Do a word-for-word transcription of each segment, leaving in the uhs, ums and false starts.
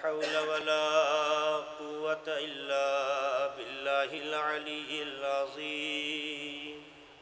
حول ولا قوة إلا بالله العلي العظيم.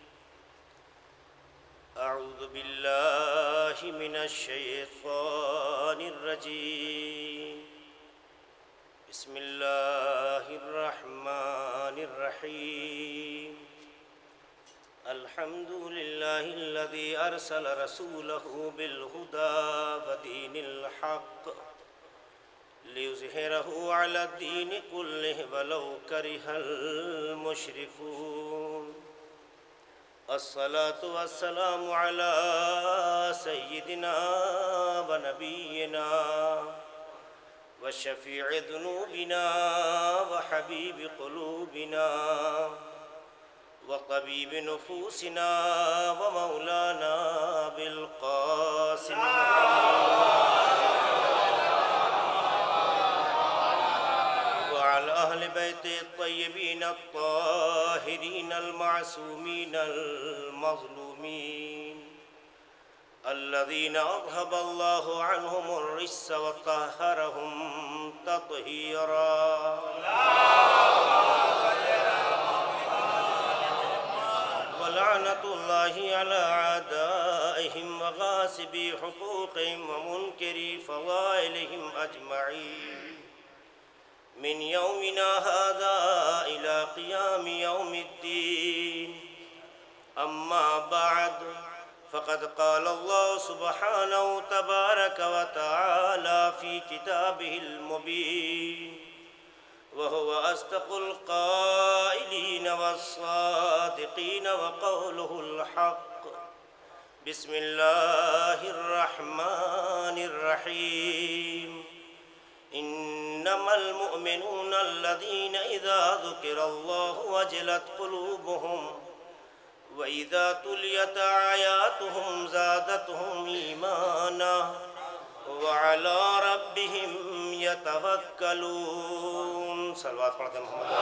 أعوذ بالله من الشيطان الرجيم. بسم الله الرحمن الرحيم. الحمد لله الذي أرسل رسوله بالهدى ودين الحق ليظهره على الدين كله ولو كره المشركون. الصلاة والسلام على سيدنا ونبينا وشفيع ذنوبنا وحبيب قلوبنا وطبيب نفوسنا ومولانا بالقاسم وعلى أهل بيته الطيبين الطاهرين المعصومين المظلومين الذين أذهب الله عنهم الرجس وطهرهم تطهيرا. ولعنة الله على أعدائهم وغاصبي حقوقهم ومنكري فضائلهم أجمعين من يومنا هذا إلى قيام يوم الدين. أما بعد فقد قال الله سبحانه تبارك وتعالى في كتابه المبين وهو أصدق القائلين والصادقين وقوله الحق. بسم الله الرحمن الرحيم. إنما المؤمنون الذين إذا ذكر الله وجلت قلوبهم وإذا تليت آياته زادتهم إيمانا وعلى ربهم يتوكلون. صلوات پڑھتے ہیں محمد.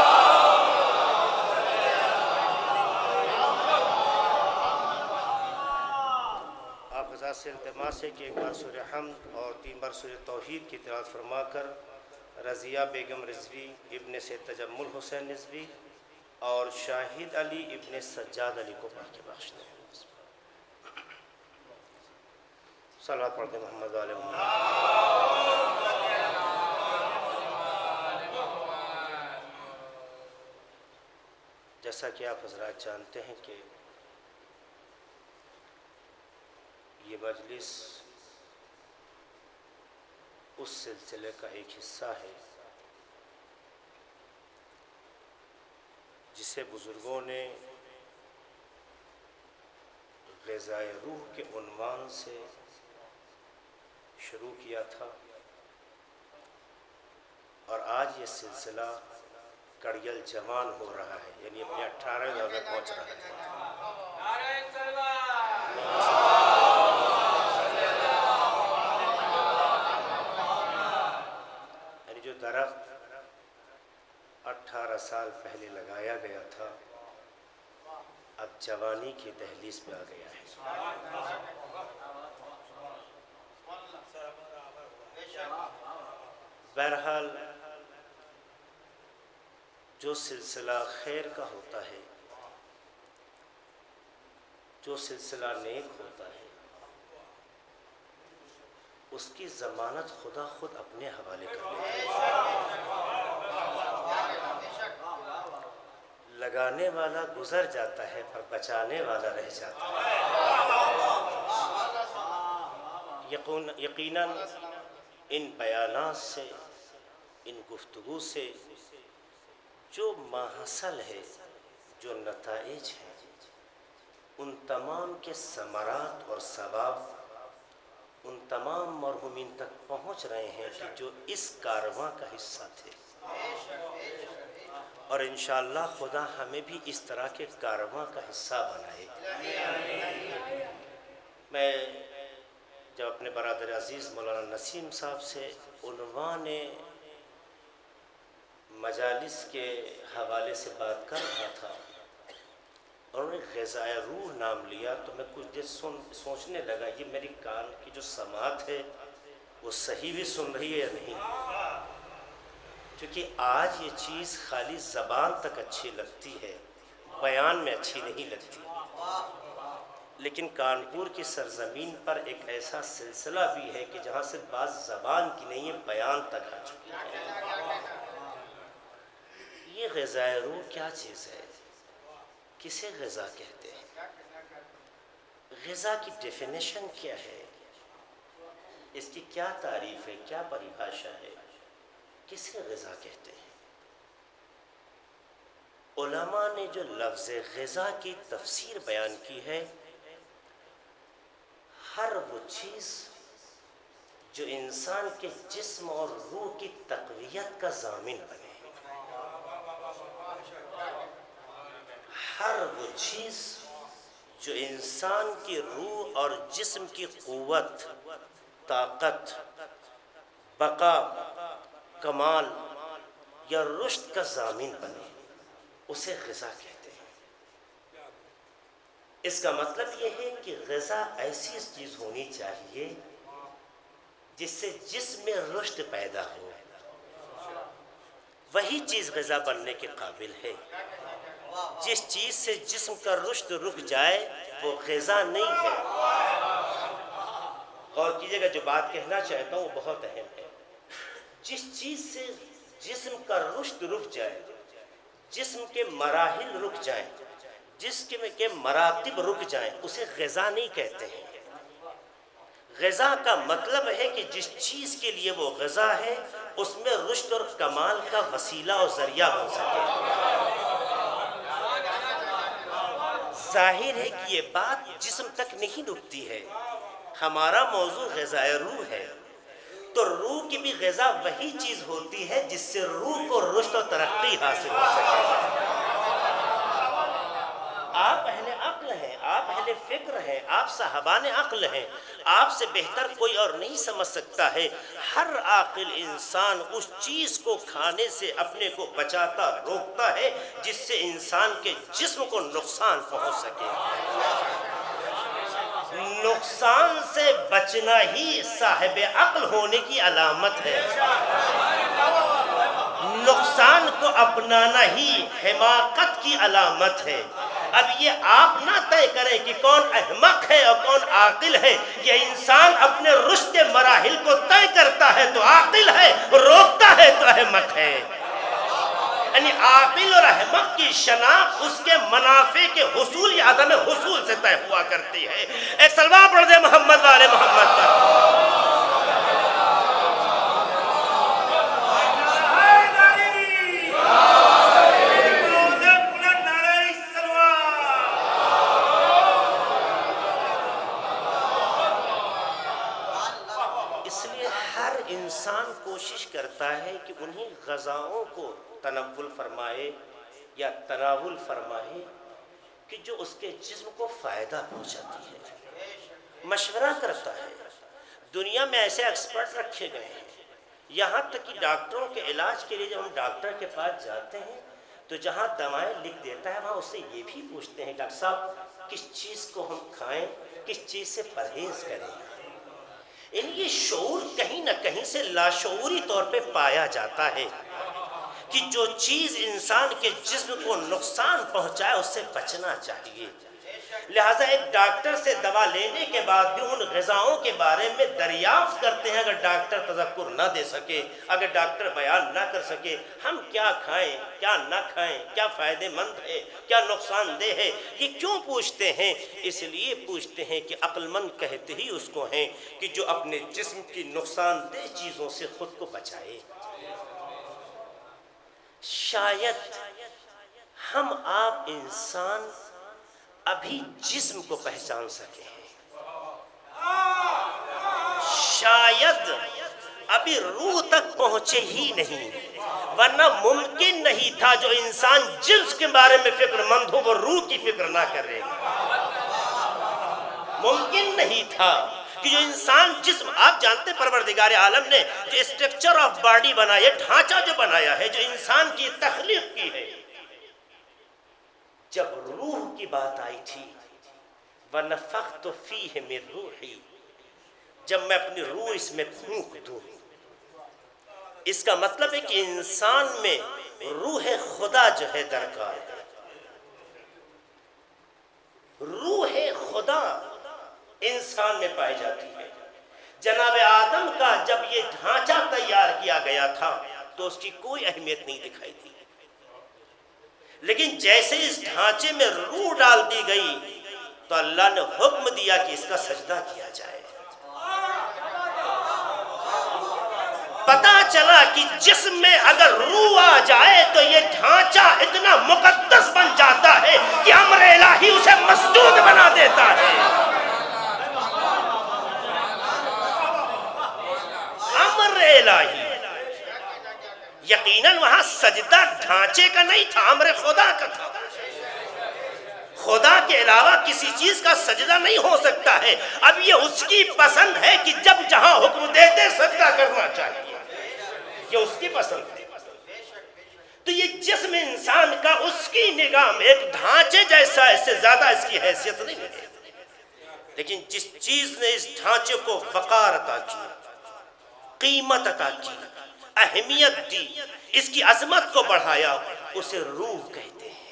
آپ حضرات سے التماس ہے کہ ایک بار سورہ حمد اور تین بار سورہ توحید کی تلاوت فرما کر رضیہ بیگم رضوی ابن سے تجمل حسین نضوی اور شاہد علی ابن سجاد علی کو پڑھ کے بخش دیں. صلوات پڑھتے ہیں محمد علیہ محمد. جیسا کہ آپ حضرات جانتے ہیں کہ یہ مجلس اس سلسلے کا ایک حصہ ہے جسے بزرگوں نے غذائے روح کے عنوان سے شروع کیا تھا اور آج یہ سلسلہ کڑیل جوان ہو رہا ہے، یعنی اپنے اٹھارہ دور میں پہنچ رہا ہے. یعنی جو درخت اٹھارہ سال پہلے لگایا گیا تھا اب جوانی کی دہلیز پہ آ گیا ہے. بہرحال جو سلسلہ خیر کا ہوتا ہے، جو سلسلہ نیک ہوتا ہے، اس کی ضمانت خدا خود اپنے حوالے کر لیتا ہے. لگانے والا گزر جاتا ہے پر بچانے والا رہ جاتا ہے. یقیناً ان بیانات سے، ان گفتگو سے جو ماحصل ہے، جو نتائج ہیں، ان تمام کے ثمرات اور ثواب ان تمام مرحومین تک پہنچ رہے ہیں کہ جو اس کارواں کا حصہ تھے، اور انشاءاللہ خدا ہمیں بھی اس طرح کے کارواں کا حصہ بنائے. میں جب اپنے برادر عزیز مولانا نسیم صاحب سے عنوان مجالس کے حوالے سے بات کر رہا تھا اور انہوں نے غذائے روح نام لیا تو میں کچھ دیر سوچنے لگا یہ میری کان کی جو سماعت ہے وہ صحیح بھی سن رہی ہے یا نہیں؟ کیونکہ آج یہ چیز خالی زبان تک اچھی لگتی ہے، بیان میں اچھی نہیں لگتی، لیکن کانپور کی سرزمین پر ایک ایسا سلسلہ بھی ہے کہ جہاں سے بات زبان کی نہیں ہے، بیان تک آ چکی ہے۔ یہ غذائے روح کیا چیز ہے؟ کسے غذا کہتے ہیں؟ غذا کی ڈیفینیشن کیا ہے؟ اس کی کیا تعریف ہے، کیا پریبھاشا ہے؟ کسے غذا کہتے ہیں؟ علماء نے جو لفظ غذا کی تفسیر بیان کی ہے، ہر وہ چیز جو انسان کے جسم اور روح کی تقویت کا ضامن بنے، ہر وہ چیز جو انسان کی روح اور جسم کی قوت، طاقت، بقا، کمال یا رشد کا ضامن بنے، اسے غذا کہتے ہیں۔ اس کا مطلب یہ ہے کہ غذا ایسی چیز ہونی چاہیے جس سے جسم میں رشد پیدا ہو، وہی چیز غذا بننے کے قابل ہے۔ جس چیز سے جسم کا رشد رک جائے وہ غذا نہیں ہے۔ غور کیجئے گا، جو بات کہنا چاہتا ہوں وہ بہت اہم ہے۔ جس چیز سے جسم کا رشد رک جائے، جسم کے مراحل رک جائیں، جسم کے مراتب رک جائیں، اسے غذا نہیں کہتے ہیں۔ غذا کا مطلب ہے کہ جس چیز کے لیے وہ غذا ہے اس میں رشد اور کمال کا وسیلہ اور ذریعہ بن سکے۔ ظاہر ہے کہ یہ بات جسم تک نہیں رکتی ہے، ہمارا موضوع غذائے روح ہے، تو روح کی بھی غذا وہی چیز ہوتی ہے جس سے روح کو رشد و ترقی حاصل ہو سکے۔ آپ اہل عقل ہیں، آپ اہل فکر ہیں، آپ صاحبان عقل ہیں، آپ سے بہتر کوئی اور نہیں سمجھ سکتا ہے۔ ہر عاقل انسان اس چیز کو کھانے سے اپنے کو بچاتا، روکتا ہے جس سے انسان کے جسم کو نقصان پہنچ سکے۔ نقصان سے بچنا ہی صاحب عقل ہونے کی علامت ہے، نقصان کو اپنانا ہی حماقت کی علامت ہے۔ اب یہ آپ نہ طے کریں کہ کون احمق ہے اور کون عاقل ہے، یہ انسان اپنے رشد کے مراحل کو طے کرتا ہے تو عاقل ہے، روکتا ہے تو احمق ہے۔ یعنی عاقل اور احمق کی شناخت اس کے منافع کے حصول یا عدم حصول سے طے ہوا کرتی ہے۔ ایک سلوات پڑھ دے محمد والے محمد پر۔ انسان کوشش کرتا ہے کہ انہی غذاؤں کو تناول فرمائے یا تناول فرمائے کہ جو اس کے جسم کو فائدہ پہنچاتی ہے، مشورہ کرتا ہے۔ دنیا میں ایسے ایکسپرٹ رکھے گئے ہیں، یہاں تک کہ ڈاکٹروں کے علاج کے لیے جب ہم ڈاکٹر کے پاس جاتے ہیں تو جہاں دوائیں لکھ دیتا ہے وہاں اس سے یہ بھی پوچھتے ہیں ڈاکٹر صاحب کس چیز کو ہم کھائیں، کس چیز سے پرہیز کریں۔ ان یہ شعور کہیں نہ کہیں سے لاشعوری طور پہ پایا جاتا ہے کہ جو چیز انسان کے جسم کو نقصان پہنچائے اس سے بچنا چاہیے۔ لہٰذا ایک ڈاکٹر سے دوا لینے کے بعد بھی ان غذاؤں کے بارے میں دریافت کرتے ہیں۔ اگر ڈاکٹر تذکر نہ دے سکے، اگر ڈاکٹر بیان نہ کر سکے ہم کیا کھائیں کیا نہ کھائیں، کیا فائدہ مند ہے کیا نقصان دہ ہے، یہ کیوں پوچھتے ہیں؟ اس لیے پوچھتے ہیں کہ عقل مند کہتے ہی اس کو ہیں کہ جو اپنے جسم کی نقصان دہ چیزوں سے خود کو بچائے۔ شاید ہم آپ انسان ابھی جسم کو پہچان سکے ہیں، شاید ابھی روح تک پہنچے ہی نہیں، ورنہ ممکن نہیں تھا جو انسان جسم کے بارے میں فکر مند ہو وہ روح کی فکر نہ کرے۔ ممکن نہیں تھا کہ جو انسان جسم، آپ جانتے پروردگار عالم نے جو اسٹرکچر آف باڈی بنایا، ڈھانچہ جو بنایا ہے، جو انسان کی تخلیق کی ہے، جب روح کی بات آئی تھی وَنَفَخْتُ فِيهِ مِن رُوحِي، جب میں اپنی روح اس میں پھونک دوں، اس کا مطلب ہے کہ انسان میں روح خدا جو ہے درکار ہے۔ روح خدا انسان میں پائی جاتی ہے۔ جناب آدم کا جب یہ ڈھانچہ تیار کیا گیا تھا تو اس کی کوئی اہمیت نہیں دکھائی دی، لیکن جیسے اس ڈھانچے میں روح ڈال دی گئی تو اللہ نے حکم دیا کہ اس کا سجدہ کیا جائے۔ پتا چلا کہ جسم میں اگر روح آ جائے تو یہ ڈھانچہ اتنا مقدس بن جاتا ہے کہ امر الہی اسے مسجود بنا دیتا ہے۔ امر الہی یقیناً وہاں سجدہ ڈھانچے کا نہیں تھا، امر خدا کا تھا۔ خدا کے علاوہ کسی چیز کا سجدہ نہیں ہو سکتا ہے۔ اب یہ اس کی پسند ہے کہ جب جہاں حکم دیتے سجدہ کرنا چاہیے، یہ اس کی پسند ہے۔ تو یہ جسم انسان کا اس کی نگاہ میں ایک ڈھانچے جیسا، اس سے زیادہ اس کی حیثیت نہیں ہے، لیکن جس چیز نے اس ڈھانچے کو وقار عطا کی، قیمت عطا کی، اہمیت دی، اس کی عظمت کو بڑھایا، اسے روح کہتے ہیں۔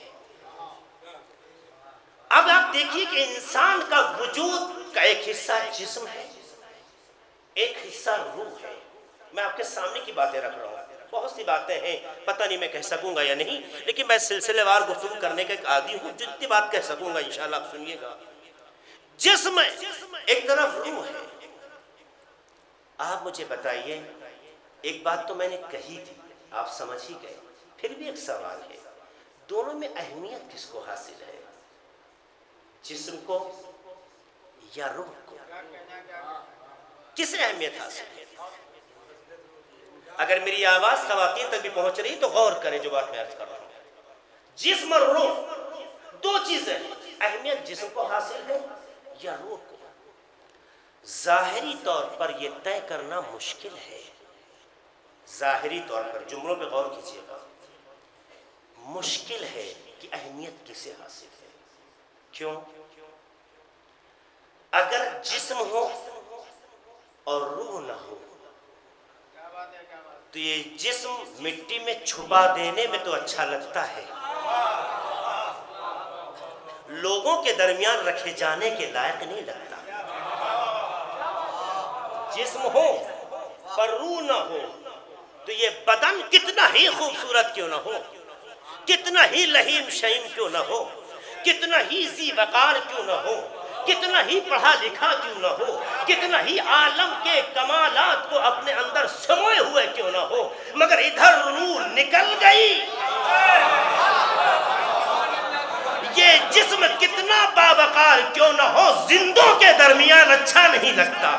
اب آپ دیکھیے کہ انسان کا وجود کا ایک حصہ جسم ہے، ایک حصہ روح ہے۔ میں آپ کے سامنے کی باتیں رکھ رہا ہوں، بہت سی باتیں ہیں، پتہ نہیں میں کہہ سکوں گا یا نہیں، لیکن میں سلسلے وار گفتگو کرنے کا ایک عادی ہوں، جتنی بات کہہ سکوں گا انشاءاللہ آپ سنیے گا۔ جسم ایک طرف روح ہے۔ آپ مجھے بتائیے، ایک بات تو میں نے کہی تھی، آپ سمجھ ہی گئے، پھر بھی ایک سوال ہے، دونوں میں اہمیت کس کو حاصل ہے؟ جسم کو یا روح کو؟ کسے اہمیت حاصل ہے؟ اگر میری آواز خواتین تک بھی پہنچ رہی تو غور کریں جو بات میں عرض کر رہا ہوں۔ جسم اور روح دو چیزیں، اہمیت جسم کو حاصل ہے یا روح کو؟ ظاہری طور پر یہ طے کرنا مشکل ہے، ظاہری طور پر جملوں پہ غور کیجیے گا، مشکل ہے کہ اہمیت کسے حاصل ہے۔ کیوں؟ اگر جسم ہو اور روح نہ ہو تو یہ جسم مٹی میں چھپا دینے میں تو اچھا لگتا ہے، لوگوں کے درمیان رکھے جانے کے لائق نہیں لگتا۔ جسم ہو پر روح نہ ہو تو یہ بدن کتنا ہی خوبصورت کیوں نہ ہو، کتنا ہی لہیم شہیم کیوں نہ ہو، کتنا ہی ذی وقار کیوں نہ ہو، کتنا ہی پڑھا لکھا کیوں نہ ہو، کتنا ہی عالم کے کمالات کو اپنے اندر سموئے ہوئے کیوں نہ ہو، مگر ادھر روح نکل گئی، یہ جسم کتنا باوقار کیوں نہ ہو، زندوں کے درمیان اچھا نہیں لگتا۔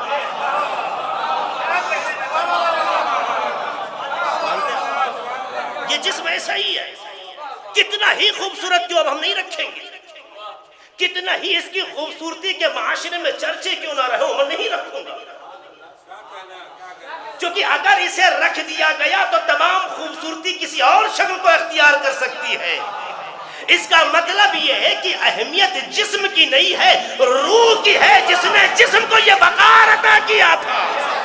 یہ جسم ایسا ہی ہے، کتنا ہی خوبصورت کیوں اب ہم نہیں رکھیں گے، کتنا ہی اس کی خوبصورتی کے معاشرے میں چرچے کیوں نہ رہے میں نہیں رکھوں گا، کیونکہ اگر اسے رکھ دیا گیا تو تمام خوبصورتی کسی اور شکل کو اختیار کر سکتی ہے۔ اس کا مطلب یہ ہے کہ اہمیت جسم کی نہیں ہے، روح کی ہے، جس نے جسم کو یہ وقار عطا کیا تھا۔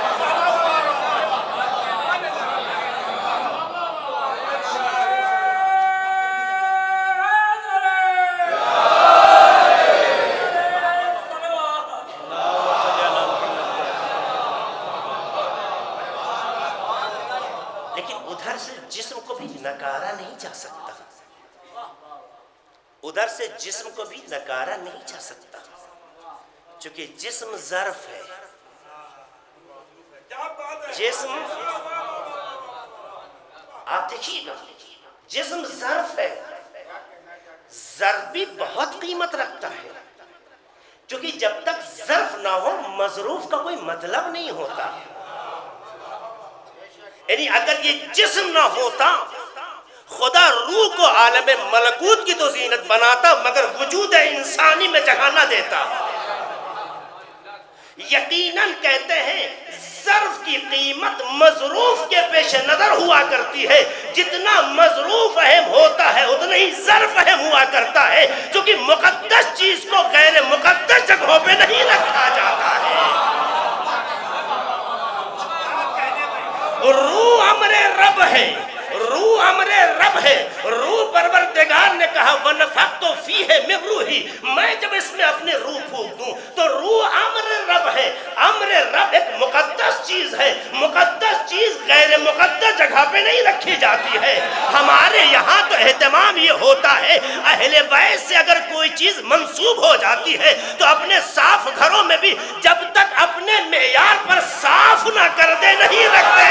نکارا نہیں جا سکتا، ادھر سے جسم کو بھی نکارا نہیں جا سکتا، چونکہ جسم ظرف ہے، جسم آپ دیکھیے گا جسم ظرف ہے، ظرف بھی بہت قیمت رکھتا ہے، کیونکہ جب تک ظرف نہ ہو مظروف کا کوئی مطلب نہیں ہوتا، یعنی اگر یہ جسم نہ ہوتا خدا روح کو عالم ملکوت کی تو زینت بناتا مگر وجود انسانی میں جگہ نہ دیتا۔ یقیناً کہتے ہیں ظرف کی قیمت مظروف کے پیش نظر ہوا کرتی ہے، جتنا مظروف اہم ہوتا ہے اتنا ہی ظرف اہم ہوا کرتا ہے، کیونکہ مقدس چیز کو غیر مقدس جگہوں پہ نہیں رکھا جاتا ہے۔ رب ہے، روح امر رب ہے۔ روح پروردگار نے کہا وَنَفَخْتُ فِيهِ مِن رُوحِي، میں جب اس میں اپنے روح پھونک دوں تو روح امر رب ہے۔ امر رب ایک مقدس چیز ہے، مقدس چیز غیر مقدس جگہ پہ نہیں رکھی جاتی ہے۔ ہمارے یہاں تو اہتمام یہ ہوتا ہے اہل بیت سے اگر کوئی چیز منسوب ہو جاتی ہے تو اپنے صاف گھروں میں بھی جب تک اپنے معیار پر صاف نہ کر دے نہیں رکھتے۔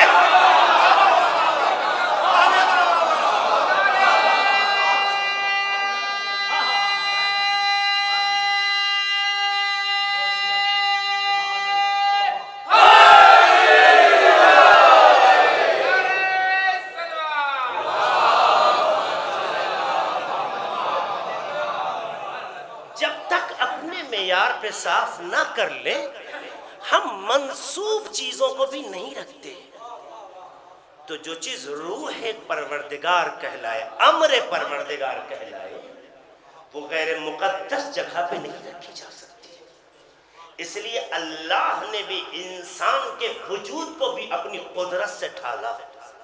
پہ صاف نہ کر لیں ہم منسوب چیزوں کو بھی نہیں رکھتے۔ تو جو چیز روح پروردگار کہلائے، امر پروردگار کہلائے، وہ غیر مقدس جگہ پہ نہیں رکھی جا سکتی۔ اس لیے اللہ نے بھی انسان کے وجود کو بھی اپنی قدرت سے ڈھالا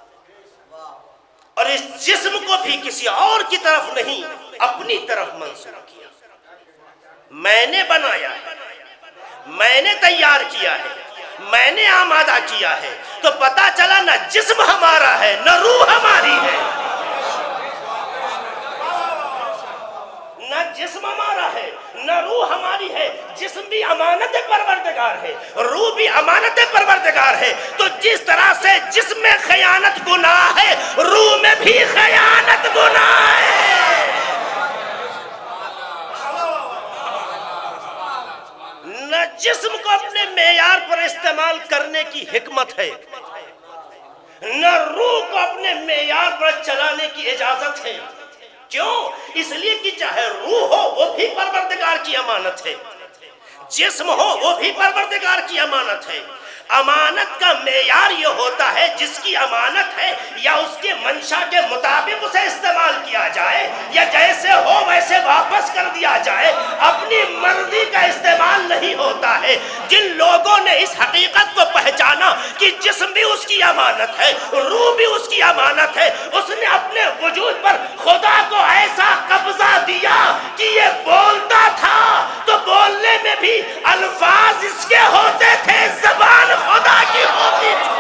اور اس جسم کو بھی کسی اور کی طرف نہیں اپنی طرف منسوب کیا۔ میں نے بنایا ہے، میں نے تیار کیا ہے، میں نے آمادہ کیا ہے، تو پتا چلا نہ جسم ہمارا ہے نہ روح ہماری ہے، نہ جسم ہمارا ہے نہ روح ہماری ہے۔ جسم بھی امانت پروردگار ہے، روح بھی امانت پروردگار ہے۔ تو جس طرح سے جسم میں خیانت گناہ ہے، روح میں بھی خیانت گناہ ہے۔ نہ جسم کو اپنے معیار پر استعمال کرنے کی حکمت ہے، نہ روح کو اپنے معیار پر چلانے کی اجازت ہے۔ کیوں؟ اس لیے کہ چاہے روح ہو وہ بھی پروردگار کی امانت ہے، جسم ہو وہ بھی پروردگار کی امانت ہے۔ امانت کا معیار یہ ہوتا ہے جس کی امانت ہے یا اس کے منشا کے مطابق اسے استعمال کیا جائے یا جیسے ہو ویسے واپس کر دیا جائے، اپنی مرضی کا استعمال نہیں ہوتا ہے۔ جن لوگوں نے اس حقیقت کو پہچانا کہ جسم بھی اس کی امانت ہے، روح بھی اس کی امانت ہے، اس نے اپنے وجود پر خدا کو ایسا قبضہ دیا کہ یہ بولتا تھا تو بولنے میں بھی الفاظ اس کے ہوتے تھے، زبان خدا کی ہوتی تھی۔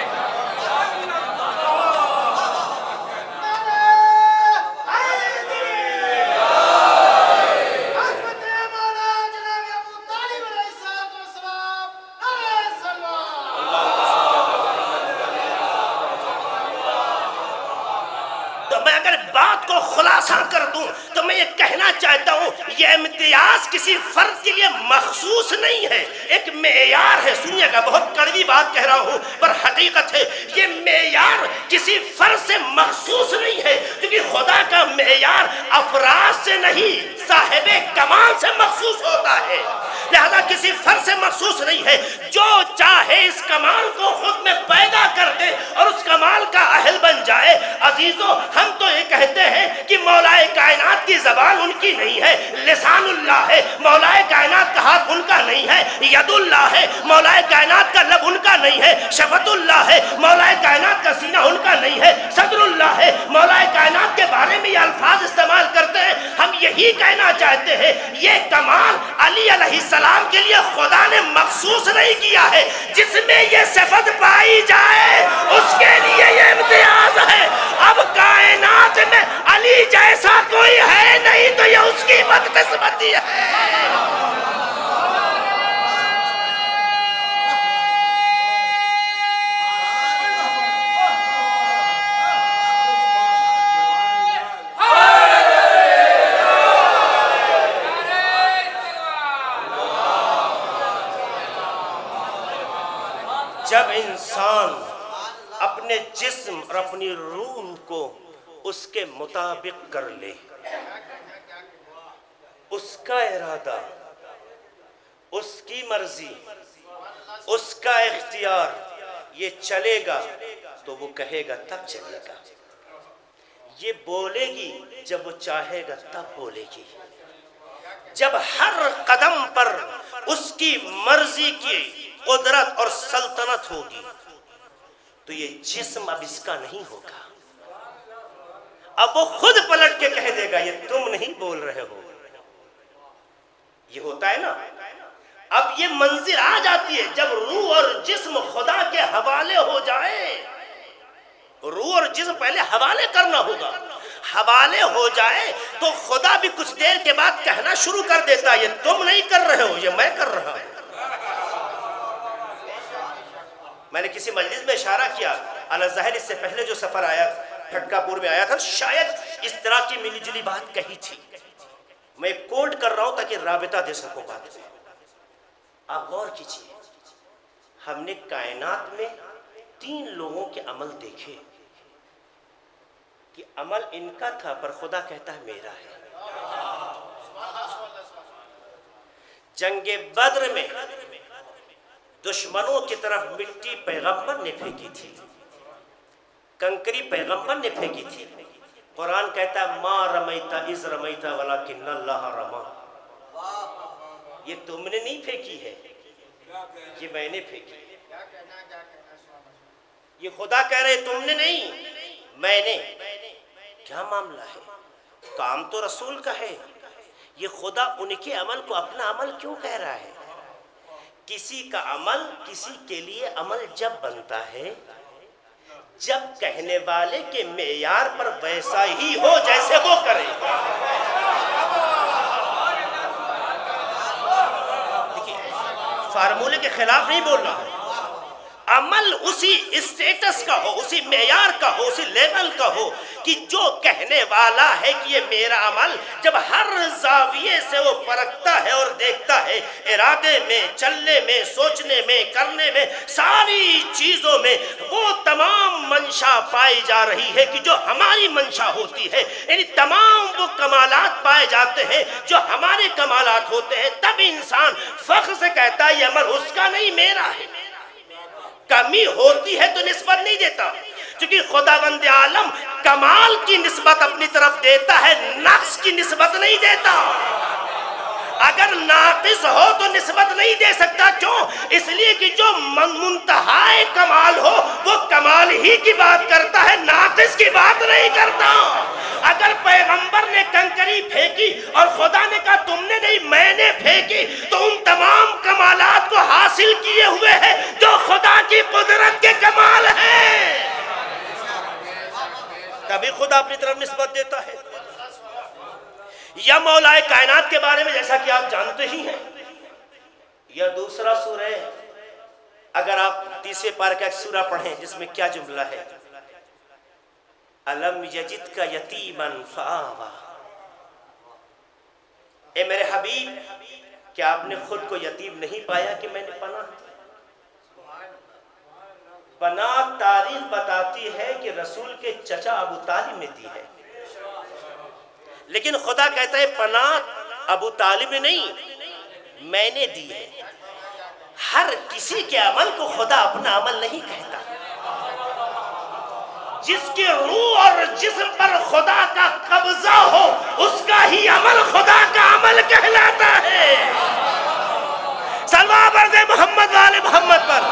تو میں اگر بات کو خلاصہ کر دوں تو میں یہ کہنا چاہتا ہوں یہ امتیاز کسی فرد کے لیے مخصوص نہیں ہے، ایک معیار ہے۔ سنیے گا، بہت کڑوی بات کہہ رہا ہوں پر حقیقت ہے، یہ معیار کسی فرد سے مخصوص نہیں ہے، کیونکہ خدا کا معیار افراد سے نہیں صاحب کمال سے مخصوص ہوتا ہے، لہذا کسی فرد سے مخصوص نہیں ہے۔ جو چاہے اس کمال کو خود میں پیدا کر دے اور اس کمال کا اہل بن جائے۔ عزیزو، ہم تو یہ کہتے ہیں کہ مولا کائنات کی زبان ان کی نہیں ہے، لسان اللہ ہے، مولا کائنات کا ہاتھ ان کا نہیں ہے، ید اللہ ہے، مولا کائنات کا لب ان کا نہیں ہے، شفت اللہ ہے، مولا کائنات کا سینہ ان کا نہیں ہے، صدر اللہ ہے، مولا کائنات کے بارے میں یہ الفاظ استعمال کرتے ہیں۔ ہم یہی کہنا چاہتے ہیں یہ کمال علی علیہ السلام کے لیے خدا نے مخصوص نہیں کیا ہے، جس میں یہ صفت پائی جائے اس کے لیے یہ امتیاز ہے۔ اب کائنات میں علی جیسا کوئی ہے نہیں تو یہ اس کی بدقسمتی ہے۔ جب انسان اپنے جسم اور اپنی روح کو اس کے مطابق کر لے، اس کا ارادہ، اس کی مرضی، اس کا اختیار یہ چلے گا تو وہ کہے گا تب چلے گا، یہ بولے گی جب وہ چاہے گا تب بولے گی۔ جب ہر قدم پر اس کی مرضی کی قدرت اور سلطنت ہوگی تو یہ جسم اب اس کا نہیں ہوگا. اب وہ خود پلٹ کے کہہ دے گا یہ تم نہیں بول رہے ہو. یہ ہوتا ہے نا. اب یہ منزل آ جاتی ہے جب روح اور جسم خدا کے حوالے ہو جائے. روح اور جسم پہلے حوالے کرنا ہوگا. حوالے ہو جائے تو خدا بھی کچھ دیر کے بعد کہنا شروع کر دیتا ہے یہ تم نہیں کر رہے ہو، یہ میں کر رہا ہوں. میں نے کسی مجلس میں اشارہ کیا، الظاہر اس سے پہلے جو سفر آیا ٹھٹکا پور میں آیا تھا شاید اس طرح کی ملی جلی بات کہی تھی. میں کوٹ کر رہا ہوں تاکہ رابطہ دے سکوں بات میں. آپ غور کیجئے، ہم نے کائنات میں تین لوگوں کے عمل دیکھے کہ عمل ان کا تھا پر خدا کہتا ہے میرا ہے. جنگ بدر میں دشمنوں کی طرف مٹی پیغمبر نے پھینکی تھی، کنکری پیغمبر نے پھینکی تھی. قرآن کہتا ہے ما رمیتا اذ رمیتا ولکن اللہ رما. یہ تم نے نہیں پھینکی ہے، یہ میں نے پھینکی. یہ خدا کہہ رہے تم نے نہیں میں نے. کیا معاملہ ہے؟ کام تو رسول کا ہے. یہ خدا ان کے عمل کو اپنا عمل کیوں کہہ رہا ہے؟ کسی کا عمل کسی کے لیے عمل جب بنتا ہے جب کہنے والے کے معیار پر ویسا ہی ہو جیسے وہ کرے. دیکھیے فارمولے کے خلاف نہیں بول رہا. عمل اسی اسٹیٹس کا ہو، اسی معیار کا ہو، اسی لیول کا ہو کہ جو کہنے والا ہے کہ یہ میرا عمل جب ہر زاویے سے وہ پرکھتا ہے اور دیکھتا ہے، ارادے میں، چلنے میں، سوچنے میں، کرنے میں، ساری چیزوں میں وہ تمام منشا پائی جا رہی ہے کہ جو ہماری منشا ہوتی ہے. یعنی تمام وہ کمالات پائے جاتے ہیں جو ہمارے کمالات ہوتے ہیں. تب انسان فخر سے کہتا ہے یہ عمل اس کا نہیں میرا ہے. کمی ہوتی ہے تو نسبت نہیں دیتا، کیونکہ خداوند عالم کمال کی نسبت اپنی طرف دیتا ہے، نقص کی نسبت نہیں دیتا. اگر ناقص ہو تو نسبت نہیں دے سکتا. کیوں؟ اس لیے کہ جو منتہائے کمال ہو وہ کمال ہی کی بات کرتا ہے، ناقص کی بات نہیں کرتا. اگر پیغمبر نے کنکری پھینکی اور خدا نے کہا تم نے نہیں میں نے پھینکی تو ان تمام کمالات کو حاصل کیے ہوئے ہے جو خدا کی قدرت کے کمال ہیں. تبھی خدا اپنی طرف نسبت دیتا ہے. یا مولا کائنات کے بارے میں جیسا کہ آپ جانتے ہی ہیں، یا دوسرا سورہ، اگر آپ تیسرے پارے کا ایک سورہ پڑھیں جس میں کیا جملہ ہے، الم یجد کا یتیمن فآوا. اے میرے حبیب کیا آپ نے خود کو یتیم نہیں پایا کہ میں نے پناہ پناہ تاریخ بتاتی ہے کہ رسول کے چچا ابو طالب نے دی ہے، لیکن خدا کہتا ہے پناہ ابو طالب نے نہیں میں نے دی ہے. ہر کسی کے عمل کو خدا اپنا عمل نہیں کہتا. جس کے روح اور جسم پر خدا کا قبضہ ہو اس کا ہی عمل خدا کا عمل کہلاتا ہے. صلوات برد محمد والے محمد پر.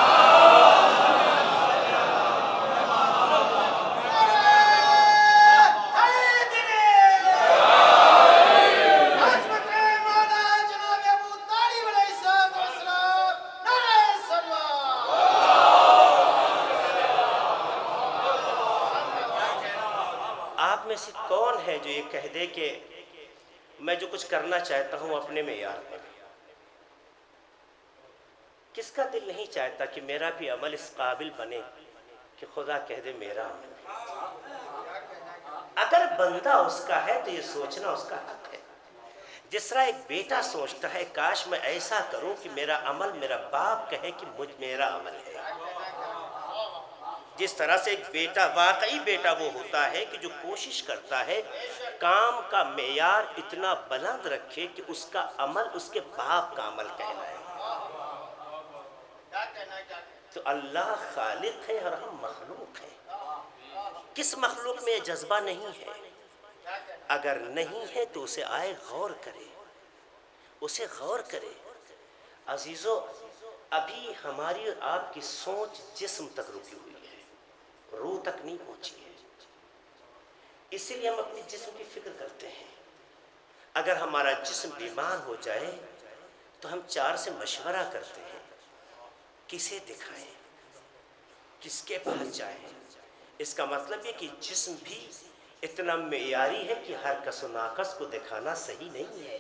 کون ہے جو یہ کہہ دے کہ میں جو کچھ کرنا چاہتا ہوں اپنے معیار پر؟ کس کا دل نہیں چاہتا کہ میرا بھی عمل اس قابل بنے کہ خدا کہہ دے میرا عمل؟ اگر بندہ اس کا ہے تو یہ سوچنا اس کا حق ہے. جس طرح ایک بیٹا سوچتا ہے کاش میں ایسا کروں کہ میرا عمل میرا باپ کہے کہ مجھ میرا عمل ہے. جس طرح سے ایک بیٹا واقعی بیٹا وہ ہوتا ہے کہ جو کوشش کرتا ہے کام کا معیار اتنا بلند رکھے کہ اس کا عمل اس کے باپ کا عمل کہلائے. تو اللہ خالق ہے اور ہم مخلوق ہیں. کس مخلوق میں یہ جذبہ نہیں ہے؟ اگر نہیں ہے تو اسے آئے غور کرے، اسے غور کرے. عزیزو ابھی ہماری اور آپ کی سوچ جسم تک رکی ہوئی ہے. روح تک نہیں پہنچی ہے۔ اسی لیے ہم اپنی جسم کی فکر کرتے ہیں۔ اگر ہمارا جسم بیمار ہو جائے تو ہم چار سے مشورہ کرتے ہیں، کسے دکھائیں، کس کے پاس جائیں۔ اس کا مطلب یہ کہ جسم بھی اتنا معیاری ہے کہ ہر کس و ناقص کو دکھانا صحیح نہیں ہے۔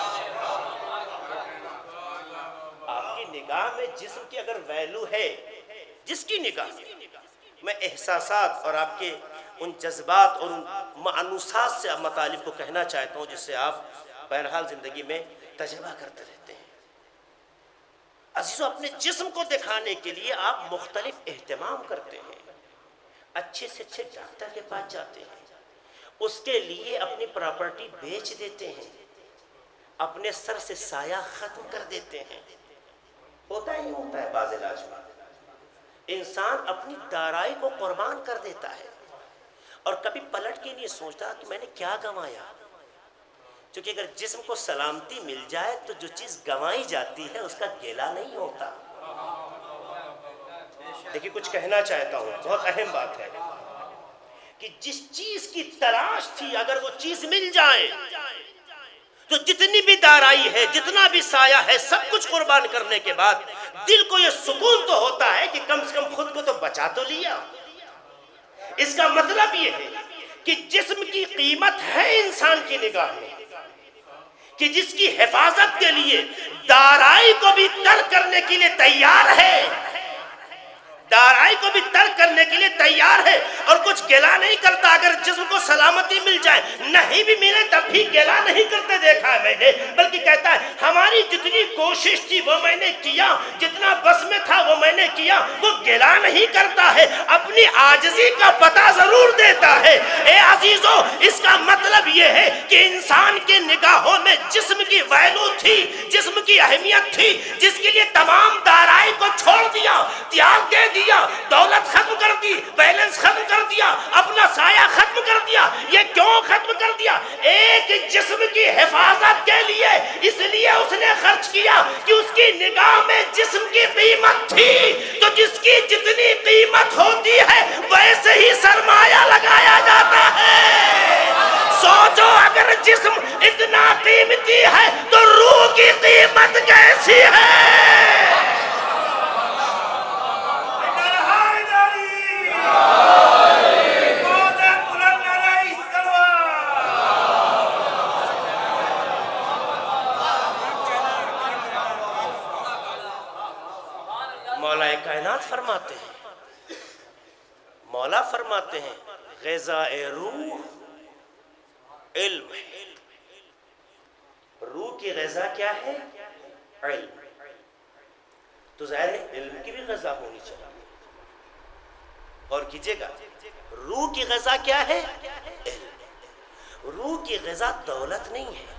آپ کی نگاہ میں جسم کی اگر ویلو ہے، جس کی نگاہ میں، میں احساسات اور آپ کے ان جذبات اور ان معنوسات سے مطالب کو کہنا چاہتا ہوں جس سے آپ بہرحال زندگی میں تجربہ کرتے رہتے ہیں۔ عزیزو، اپنے جسم کو دکھانے کے لیے آپ مختلف اہتمام کرتے ہیں، اچھے سے اچھے ڈاکٹر کے پاس جاتے ہیں، اس کے لیے اپنی پراپرٹی بیچ دیتے ہیں، اپنے سر سے سایہ ختم کر دیتے ہیں۔ ہوتا ہی ہوتا ہے بعض علاج میں، انسان اپنی دارائی کو قربان کر دیتا ہے اور کبھی پلٹ کے نہیں سوچتا کہ میں نے کیا گنوایا، کیونکہ اگر جسم کو سلامتی مل جائے تو جو چیز گنوائی جاتی ہے اس کا گیلا نہیں ہوتا۔ دیکھیے، کچھ کہنا چاہتا ہوں، بہت اہم بات ہے کہ جس چیز کی تلاش تھی اگر وہ چیز مل جائے تو جتنی بھی دارائی ہے، جتنا بھی سایہ ہے، سب کچھ قربان کرنے کے بعد دل کو یہ سکون تو ہوتا ہے کہ کم سے کم خود کو تو بچا تو لیا۔ اس کا مطلب یہ ہے کہ جسم کی قیمت ہے انسان کی نگاہ میں، کہ جس کی حفاظت کے لیے دارائی کو بھی ترک کرنے کے لیے تیار ہے، دارائی کو بھی ترک کرنے کے لیے تیار ہے اور کچھ گلا نہیں کرتا اگر جسم کو سلامتی مل جائے۔ نہیں بھی ملے تب بھی گلا نہیں کرتے دیکھا ہے میں نے، بلکہ کہتا ہے ہماری جتنی کوشش تھی وہ میں نے کیا، جتنا بس میں تھا وہ میں نے کیا۔ وہ گلا نہیں کرتا ہے، اپنی عاجزی کا پتہ ضرور دیتا ہے۔ اے عزیزو، اس کا مطلب یہ ہے کہ انسان کے نگاہوں میں جسم کی ویلو تھی، جسم کی اہمیت تھی، جس کے لیے تمام دارائی کو چھوڑ دیا، تیاگ دے دیا، دولت ختم کر دی، بیلنس ختم کر دیا، اپنا سایہ ختم کر دیا۔ یہ کیوں ختم کر دیا؟ ایک جسم کی حفاظت کے لیے، اس لیے اس نے خرچ کیا کہ اس کی نگاہ میں جسم کی قیمت تھی، تو جس کی جتنی قیمت ہوتی ہے ویسے ہی سرمایہ لگایا جاتا ہے۔ سوچو، اگر جسم اتنا قیمتی ہے تو روح کی قیمت کیسی ہے؟ مولا کائنات فرماتے ہیں، مولا فرماتے ہیں غذائے روح علم ہے۔ روح کی غذا کیا ہے؟ علم۔ تو ظاہر ہے علم کی بھی غذا ہونی چاہیے۔ اور کیجئے گا، روح کی غذا کیا ہے؟ علم۔ روح کی غذا دولت نہیں ہے،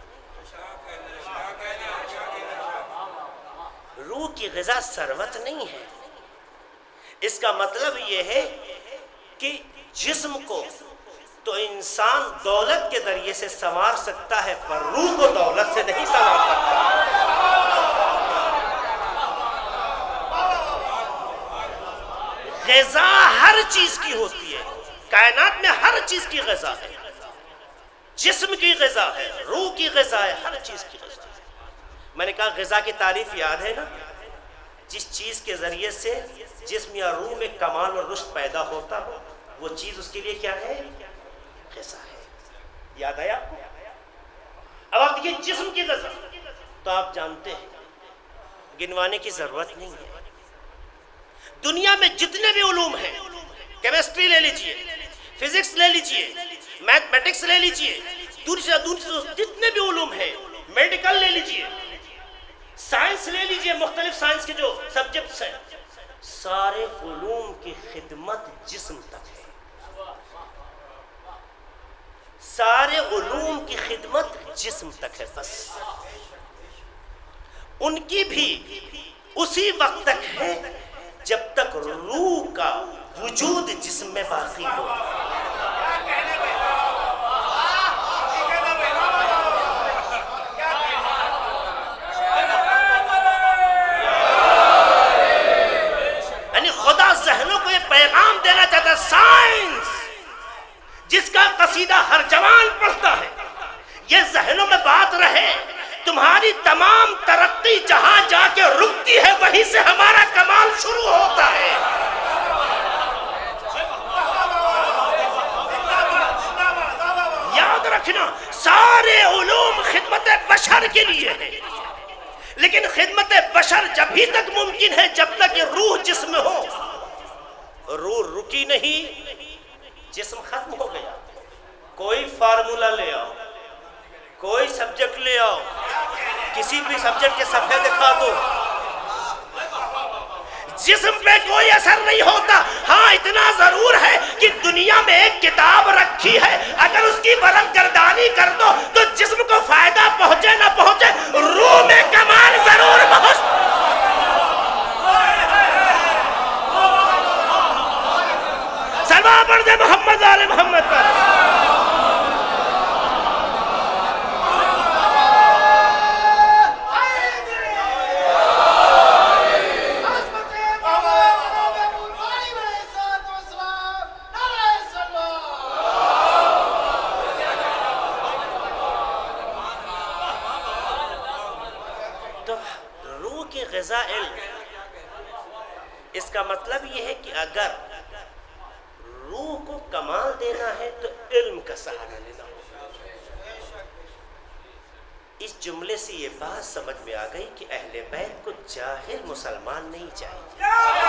روح کی غذا ثروت نہیں ہے۔ اس کا مطلب یہ ہے کہ جسم کو تو انسان دولت کے ذریعے سے سنوار سکتا ہے، پر روح کو دولت سے نہیں سنوار سکتا۔ غذا ہر چیز کی ہوتی ہے، کائنات میں ہر چیز کی غذا ہے، جسم کی غذا ہے، روح کی غذا ہے، ہر چیز کی غذا ہے۔ میں نے کہا غذا کی تعریف یاد ہے نا؟ جس چیز کے ذریعے سے جسم یا روح میں کمال اور رشد پیدا ہوتا ہو، وہ چیز اس کے لیے کیا ہے؟ غذا ہے۔ یاد آیا آپ کو؟ اب آپ دیکھیں جسم کی غذا تو آپ جانتے ہیں، گنوانے کی ضرورت نہیں ہے۔ دنیا میں جتنے بھی علوم ہیں، کیمسٹری لے لیجئے، فزکس لے لیجئے، میتھمیٹکس لے لیجئے، دوسرے جتنے بھی علوم ہیں، میڈیکل لے لیجئے، سائنس لے لیجئے، مختلف سائنس کے جو سبجیکٹس ہیں، سارے علوم کی خدمت جسم تک ہے۔ سارے علوم کی خدمت جسم تک ہے، بس ان کی بھی اسی وقت تک ہے جب تک روح کا وجود جسم میں باقی ہو۔ یعنی خدا ذہنوں کو یہ پیغام دینا چاہتا ہے، قصیدہ ہر جوان پڑھتا ہے، یہ ذہنوں میں بات رہے، تمہاری تمام ترقی جہاں جا کے رکتی ہے وہیں سے ہمارا کمال شروع ہوتا ہے۔ یاد رکھنا سارے علوم خدمت بشر کے لیے ہے، لیکن خدمت بشر جب ہی تک ممکن ہے جب تک کہ روح جسم میں ہو۔ روح رکی نہیں، جسم ختم ہو گیا۔ کوئی فارمولا لے آؤ، کوئی سبجیکٹ لے آؤ، کسی بھی سبجیکٹ کے صفحے دکھا دو، جسم پہ کوئی اثر نہیں ہوتا۔ ہاں اتنا ضرور ہے کہ دنیا میں ایک کتاب رکھی ہے، اگر اس کی ورق گردانی کر دو تو جسم کو فائدہ پہنچے نہ پہنچے روح میں کمال ضرور پہنچ۔ سلام پڑھ دے محمد آل محمد پر۔ اس کا مطلب یہ ہے کہ اگر روح کو کمال دینا ہے تو علم کا سہارا لینا ہوگا۔ اس جملے سے یہ بات سمجھ میں آ گئی کہ اہل بیت کو جاہل مسلمان نہیں چاہیے۔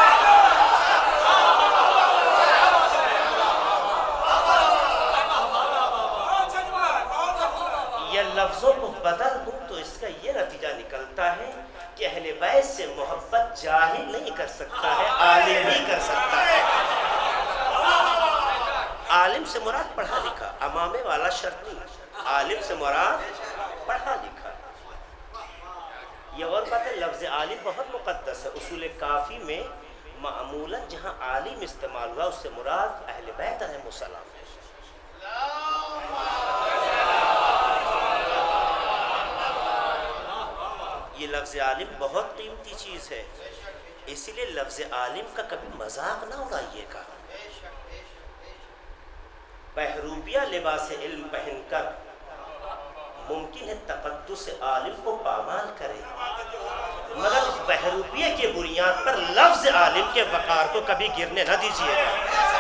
یہ لفظوں کو بدل دوں تو اس کا یہ نتیجہ نکلتا ہے کہ اہل بیت سے محبت جاہل نہیں کر سکتا ہے، عالم ہی کر سکتا ہے۔ عالم سے مراد پڑھا لکھا، امامے والا شرط نہیں، عالم سے مراد پڑھا لکھا۔ یہ اور بات ہے، لفظ عالم بہت مقدس ہے۔ اصول کافی میں معمولاً جہاں عالم استعمال ہوا اس سے مراد اہل بیت علیہ السلام ہے۔ یہ لفظ عالم بہت قیمتی چیز ہے، اسی لیے لفظ عالم کا کبھی مذاق نہ اڑائیے گا۔ بہروپیہ لباس علم پہن کر ممکن ہے تقدس عالم کو پامال کرے، مگر اس بہروپیہ کے بنیاد پر لفظ عالم کے وقار کو کبھی گرنے نہ دیجیے گا۔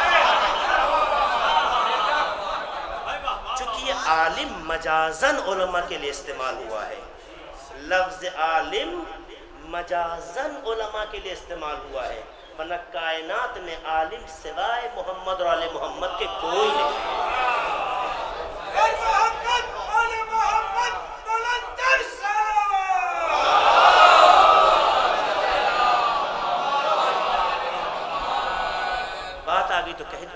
چونکہ یہ عالم مجازاً علماء کے لیے استعمال ہوا ہے، لفظ عالم مجازاً علماء کے لیے استعمال ہوا ہے، ورنہ کائنات میں عالم سوائے محمد اور آل محمد کے کوئی نہیں۔ بات آگئی تو کہہ دوں،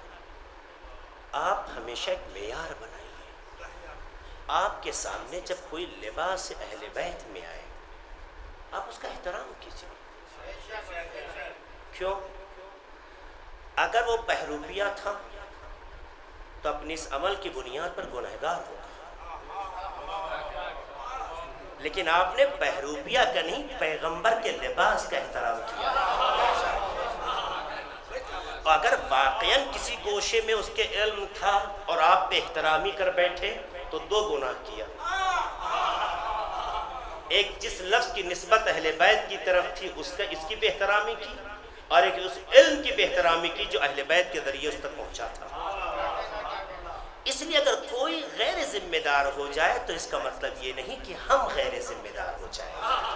آپ ہمیشہ ایک معیار بنائیے۔ آپ کے سامنے جب کوئی لباس اہل بیت میں آئے آپ اس کا احترام کیجیے۔ کیوں؟ اگر وہ بہروپیہ تھا تو اپنی اس عمل کی بنیاد پر گنہگار ہوگا، لیکن آپ نے بہروپیہ کا نہیں پیغمبر کے لباس کا احترام کیا۔ اگر واقعاً کسی گوشے میں اس کے علم تھا اور آپ بے احترامی کر بیٹھے تو دو گناہ کیا۔ ایک جس لفظ کی نسبت اہل بیت کی طرف تھی اس کا اس کی بے احترامی کی، اور ایک اس علم کی بے احترامی کی جو اہل بیت کے ذریعے اس تک پہنچا تھا۔ اس لیے اگر کوئی غیر ذمہ دار ہو جائے تو اس کا مطلب یہ نہیں کہ ہم غیر ذمہ دار ہو جائیں۔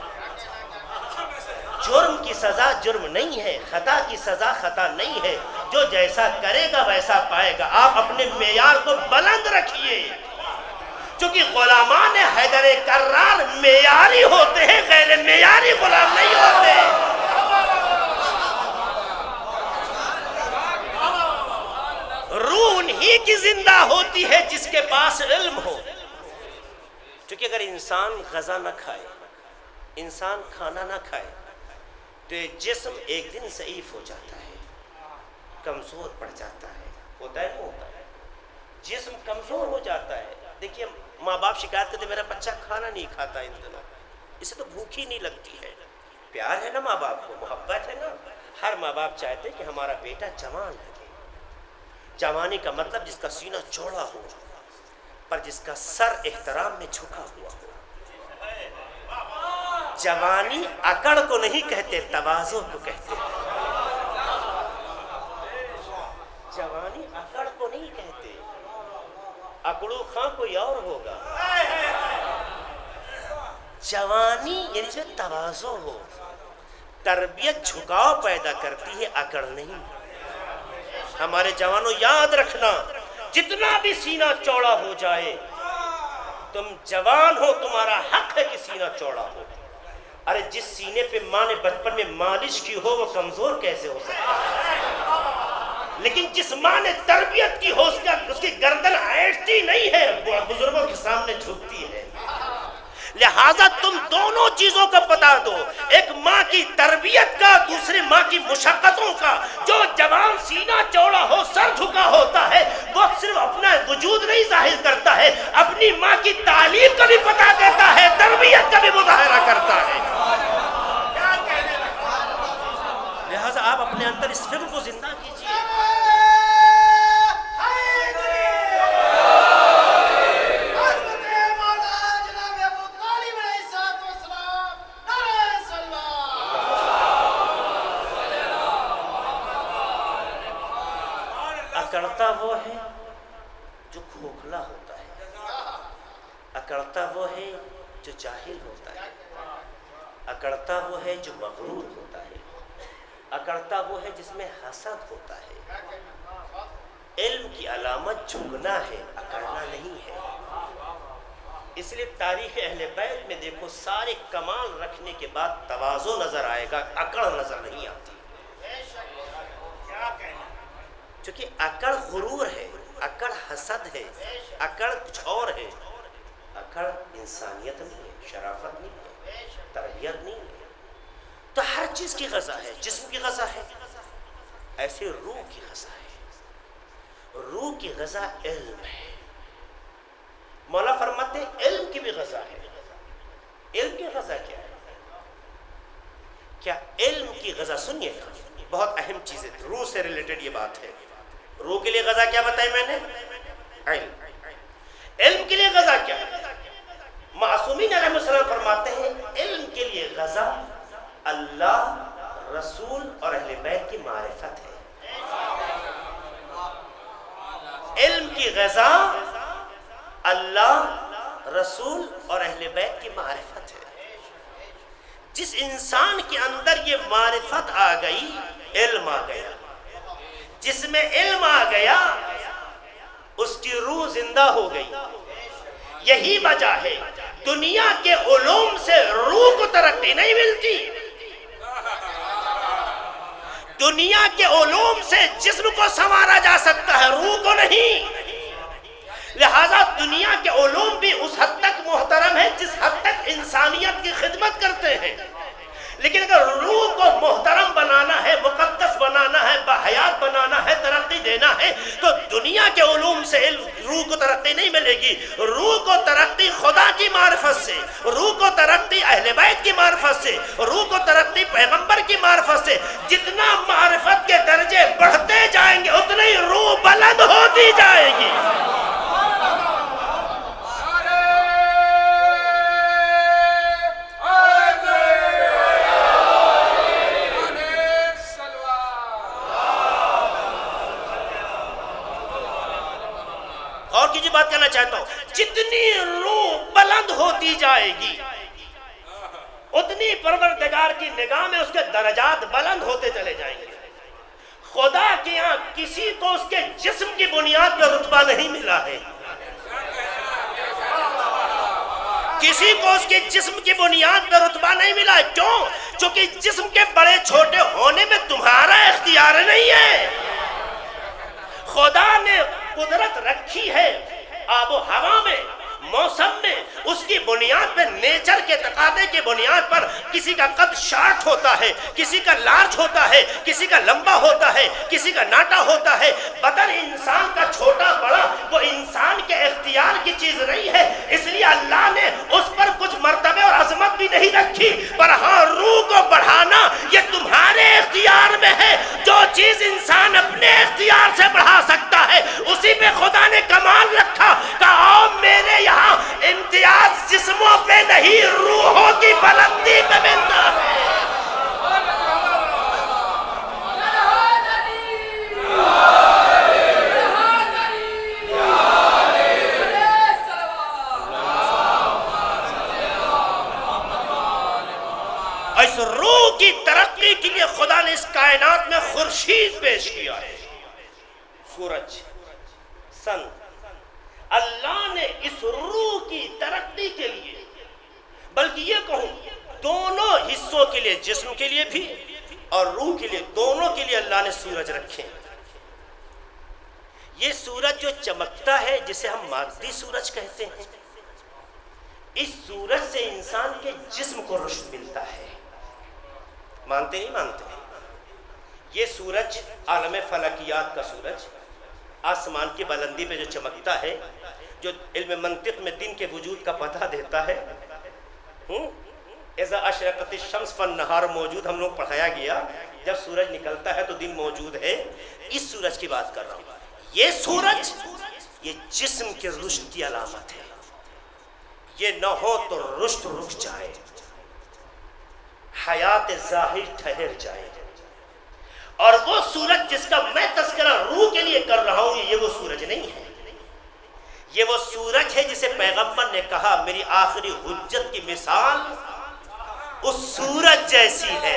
جرم کی سزا جرم نہیں ہے، خطا کی سزا خطا نہیں ہے، جو جیسا کرے گا ویسا پائے گا۔ آپ اپنے معیار کو بلند رکھیے، چونکہ غلامان حیدر کرار معیاری ہوتے ہیں، غیر معیاری غلام نہیں ہوتے۔ روح انہی کی زندہ ہوتی ہے جس کے پاس علم ہو۔ چونکہ اگر انسان غذا نہ کھائے، انسان کھانا نہ کھائے تو یہ جسم ایک دن ضعیف ہو جاتا ہے، کمزور پڑ جاتا ہے، ہوتا ہے نہیں ہوتا ہے، جسم کمزور ہو جاتا ہے۔ دیکھیے ماں باپ شکایت کرتے میرا بچہ کھانا نہیں کھاتا ان دنوں، اسے تو بھوک ہی نہیں لگتی ہے۔ پیار ہے نا ماں باپ کو، محبت ہے نا، ہر ماں باپ چاہتے کہ ہمارا بیٹا جوان لگے، جوانی کا مطلب جس کا سینہ چوڑا ہو پر جس کا سر احترام میں جھکا ہوا ہو۔ جوانی اکڑ کو نہیں کہتے، تواضع کو کہتے ہیں۔ جوانی اکڑ کو نہیں کہتے، اکڑو خاں کوئی اور ہوگا۔ جوانی یعنی جو تواضع ہو، تربیت جھکاؤ پیدا کرتی ہے، اکڑ نہیں۔ ہمارے جوانوں یاد رکھنا، جتنا بھی سینہ چوڑا ہو جائے، تم جوان ہو، تمہارا حق ہے کہ سینہ چوڑا ہو۔ ارے جس سینے پہ ماں نے بچپن میں مالش کی ہو وہ کمزور کیسے ہو سکتا ہے؟ لیکن جس ماں نے تربیت کی ہو اس کا اس کی گردن ایٹتی نہیں ہے، بزرگوں کے سامنے جھکتی ہے۔ لہٰذا تم دونوں چیزوں کا بتا دو، ایک ماں کی تربیت کا، دوسری ماں کی مشقتوں کا۔ جو جوان سینہ چوڑا ہو، سر جھکا ہوتا ہے، وہ صرف اپنا وجود نہیں ظاہر کرتا ہے، اپنی ماں کی تعلیم کا بھی پتہ دیتا ہے، تربیت کا بھی مظاہرہ کرتا ہے۔ لہٰذا آپ اپنے اندر اس فکر کو زندہ کیجیے۔ اکڑتا وہ ہے جو کھوکھلا ہوتا ہے، اکڑتا وہ ہے جو جاہل ہوتا ہے، اکڑتا وہ ہے جو مغرور ہوتا ہے، اکڑتا وہ ہے جس میں حسد ہوتا ہے۔ علم کی علامت جھکنا ہے، اکڑنا نہیں ہے۔ اس لیے تاریخ اہل بیت میں دیکھو، سارے کمال رکھنے کے بعد تواضع نظر آئے گا، اکڑ نظر نہیں آتی۔ چونکہ اکڑ غرور ہے، اکڑ حسد ہے، اکڑ کچھ اور ہے۔ اکڑ انسانیت نہیں ہے، شرافت نہیں ہے، تربیت نہیں ہے۔ تو ہر چیز کی غذا ہے، جسم کی غذا ہے، ایسے روح کی غذا ہے۔ روح کی غذا علم ہے۔ مولا فرماتے ہیں علم کی بھی غذا ہے۔ علم کی غذا کیا ہے؟ کیا علم کی غذا، سنیے بہت اہم چیز ہے، روح سے ریلیٹڈ یہ بات ہے۔ روح کے لیے غذا کیا بتائی میں نے؟ علم۔ علم کے لیے غذا کیا ہے؟ معصومین علیہ السلام فرماتے ہیں علم کے لیے غذا اللہ، رسول اور اہل بیت کی معرفت ہے۔ علم کی غذا اللہ، رسول اور اہل بیت کی معرفت ہے۔ جس انسان کے اندر یہ معرفت آ گئی، علم آ گیا۔ جس میں علم آ گیا اس کی روح زندہ ہو گئی۔ یہی وجہ ہے دنیا کے علوم سے روح کو ترقی نہیں ملتی۔ دنیا کے علوم سے جسم کو سنوارا جا سکتا ہے، روح کو نہیں۔ لہذا دنیا کے علوم بھی اس حد تک محترم ہے جس حد تک انسانیت کی خدمت کرتے ہیں، لیکن اگر روح کو محترم بنانا ہے، مقدس بنانا ہے، باحیات بنانا ہے، ترقی دینا ہے، تو دنیا کے علوم سے روح کو ترقی نہیں ملے گی۔ روح کو ترقی خدا کی معرفت سے، روح کو ترقی اہل بیت کی معرفت سے، روح کو ترقی پیغمبر کی معرفت سے۔ جتنا معرفت کے درجے بڑھتے جائیں گے اتنا ہی روح بلند ہوتی جائے گی۔ اور کسی بات کہنا چاہتا ہوں، جتنی روح بلند ہوتی جائے گی اتنی پروردگار کی نگاہ میں اس کے درجات بلند ہوتے چلے جائیں گے۔ خدا کے یہاں کسی کو اس کے جسم کی بنیاد پر رتبہ نہیں ملا ہے، کسی کو اس کے جسم کی بنیاد پر رتبہ نہیں ملا ہے۔ کیوں؟ چونکہ جسم کے بڑے چھوٹے ہونے میں تمہارا اختیار نہیں ہے۔ خدا نے قدرت رکھی ہے آب و ہوا میں، موسم میں، اس کی بنیاد پہ، نیچر کے تقاضے کی بنیاد پر کسی کا قد شارٹ ہوتا ہے، کسی کا لارج ہوتا ہے، کسی کا لمبا ہوتا ہے، کسی کا ناٹا ہوتا ہے۔ بدن انسان کا چھوٹا بڑا وہ انسان کے اختیار کی چیز نہیں ہے، اس لیے اللہ نے اس پر کچھ مرتبے اور عظمت بھی نہیں رکھی، پر ہاں روح کو بڑھانا یہ تمہارے اختیار میں ہے۔ جو چیز انسان اپنے اختیار سے بڑھا سکتا ہے اسی پہ خدا نے کمال رکھا کہ آؤ میرے یہاں امتیاز جسموں پہ نہیں روحوں کی بلندی پہ ملتا ہے۔ اس روح کی ترقی کے لیے خدا نے اس کائنات میں خورشید پیش کیا ہے، سورج، سن۔ اللہ نے اس روح کی ترقی کے لیے، بلکہ یہ کہوں دونوں حصوں کے لیے، جسم کے لیے بھی اور روح کے لیے، دونوں کے لیے اللہ نے سورج رکھے۔ یہ سورج جو چمکتا ہے جسے ہم مادی سورج کہتے ہیں، اس سورج سے انسان کے جسم کو روشنی ملتا ہے۔ مانتے نہیں مانتے؟ یہ سورج عالم فلکیات کا سورج آسمان کی بلندی پہ جو چمکتا ہے، جو علم منطق میں دن کے وجود کا پتہ دیتا ہے، اذا اشرقت الشمس فالنہار موجود ہم لوگ پڑھایا گیا، جب سورج نکلتا ہے تو دن موجود ہے۔ اس سورج کی بات کر رہا ہوں۔ یہ سورج یہ جسم کے رشد کی علامت ہے، یہ نہ ہو تو رشد رک جائے، حیات ظاہر ٹھہر جائے۔ اور وہ سورج جس کا میں تذکرہ روح کے لیے کر رہا ہوں، یہ وہ سورج نہیں ہے، یہ وہ سورج ہے جسے پیغمبر نے کہا میری آخری حجت کی مثال اس سورج جیسی ہے۔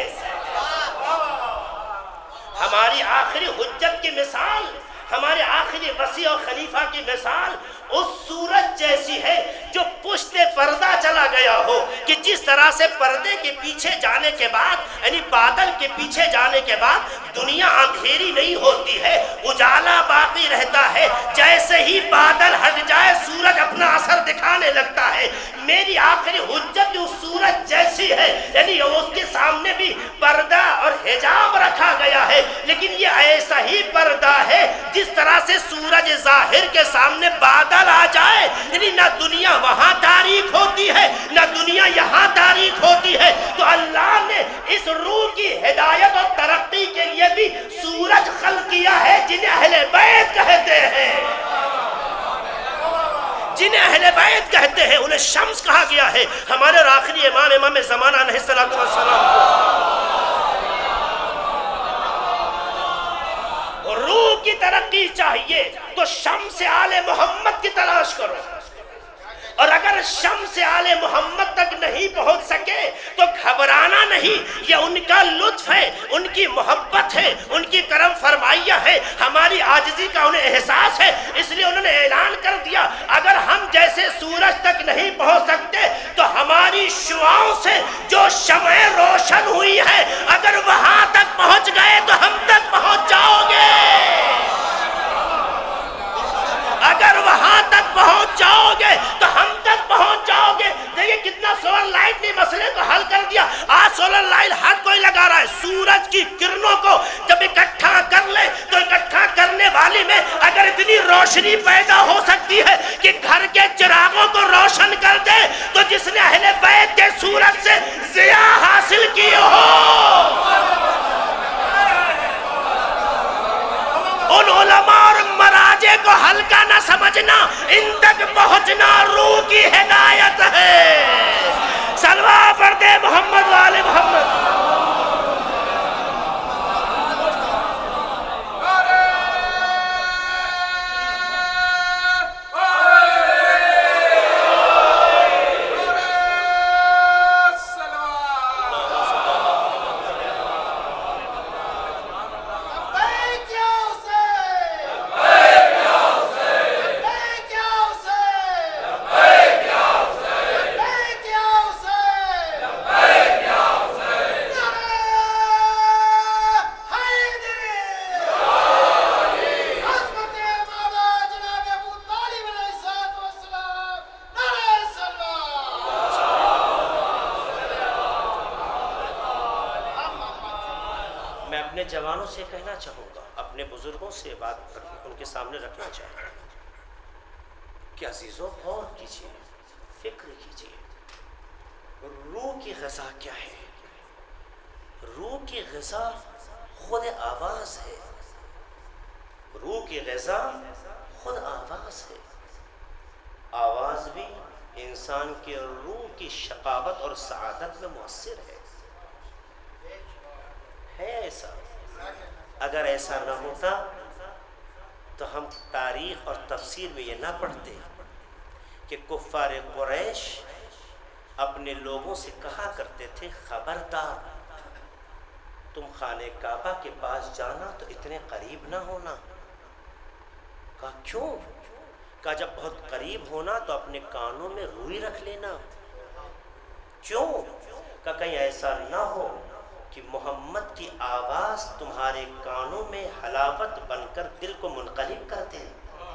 ہماری آخری حجت کی مثال، ہمارے آخری وسیع و خلیفہ کی مثال اس سورج جیسی ہے جو پشت پردہ چلا گیا ہو، کہ جس طرح سے پردے کے پیچھے جانے کے بعد، یعنی بادل کے پیچھے جانے کے بعد دنیا اندھیری نہیں ہوتی ہے، اجالا باقی رہتا ہے، جیسے ہی بادل ہٹ جائے سورج اپنا اثر دکھانے لگتا ہے۔ میری آخری حجت بھی اس سورج جیسی ہے، یعنی اس کے سامنے بھی پردہ اور حجاب رکھا گیا ہے، لیکن یہ ایسا ہی پردہ ہے جس طرح سے سورج ظاہر کے سامنے بادل آ جائے، یعنی نہ دنیا وہاں تاریک ہوتی ہے نہ دنیا یہاں تاریک ہوتی ہے۔ تو اللہ نے اس روح کی ہدایت اور ترقی کے لیے بھی سورج خلق کیا ہے جنہیں اہل بیت کہتے ہیں، جنہیں اہل بیت کہتے ہیں، انہیں شمس کہا گیا ہے۔ ہمارے آخری امام امام زمانہ علیہ السلام کو روح کی ترقی چاہیے تو شمس آل محمد کی تلاش کرو، اور اگر شمس آل محمد تک نہیں پہنچ سکے تو گھبرانا نہیں، یہ ان کا لطف ہے، ان کی محبت ہے، ان کی کرم فرمائیاں ہے، ہماری عاجزی کا انہیں احساس ہے، اس لیے انہوں نے اعلان کر دیا اگر ہم جیسے سورج تک نہیں پہنچ سکتے تو ہماری شعاؤں سے جو شمعیں روشن ہوئی ہے اگر وہاں تک پہنچ گئے تو ہم تک پہنچ جاؤ گے، اگر وہاں تک پہنچ جاؤ گے تو ہم تک پہنچ جاؤ گے۔ دیکھیں کتنا سولر لائٹ نے مسئلے کو حل کر دیا۔ آج سولر لائٹ ہر کوئی لگا رہا ہے، سورج کی کرنوں کو جب اکٹھا کر لے تو اکٹھا کرنے والی میں اگر اتنی روشنی پیدا ہو سکتی ہے کہ گھر کے چراغوں کو روشن کر دے، تو جس نے اہل بیت کے سورج سے ضیاء حاصل کی ہو، ان علماء اور مراجع کو ہلکا نہ سمجھنا، ان تک پہنچنا روح کی ہدایت ہے۔ صلوات پڑھ دے محمد و آل محمد۔ جوانوں سے کہنا چاہوں گا، اپنے بزرگوں سے بات ان کے سامنے رکھنا چاہوں گا کہ عزیزوں غور کیجئے، فکر کیجئے، روح کی غذا کیا ہے؟ روح کی غذا خود آواز ہے، روح کی غذا خود آواز ہے. آواز بھی انسان کے روح کی شقاوت اور سعادت میں مؤثر ہے. ہے ایسا. اگر ایسا نہ ہوتا تو ہم تاریخ اور تفسیر میں یہ نہ پڑھتے کہ کفار قریش اپنے لوگوں سے کہا کرتے تھے خبردار تم خانہ کعبہ کے پاس جانا تو اتنے قریب نہ ہونا. کہا کیوں؟ کہا جب بہت قریب ہونا تو اپنے کانوں میں روئی رکھ لینا. کیوں؟ کہا کہیں ایسا نہ ہو کہ محمد کی آواز تمہارے کانوں میں حلاوت بن کر دل کو منقلب کر دے.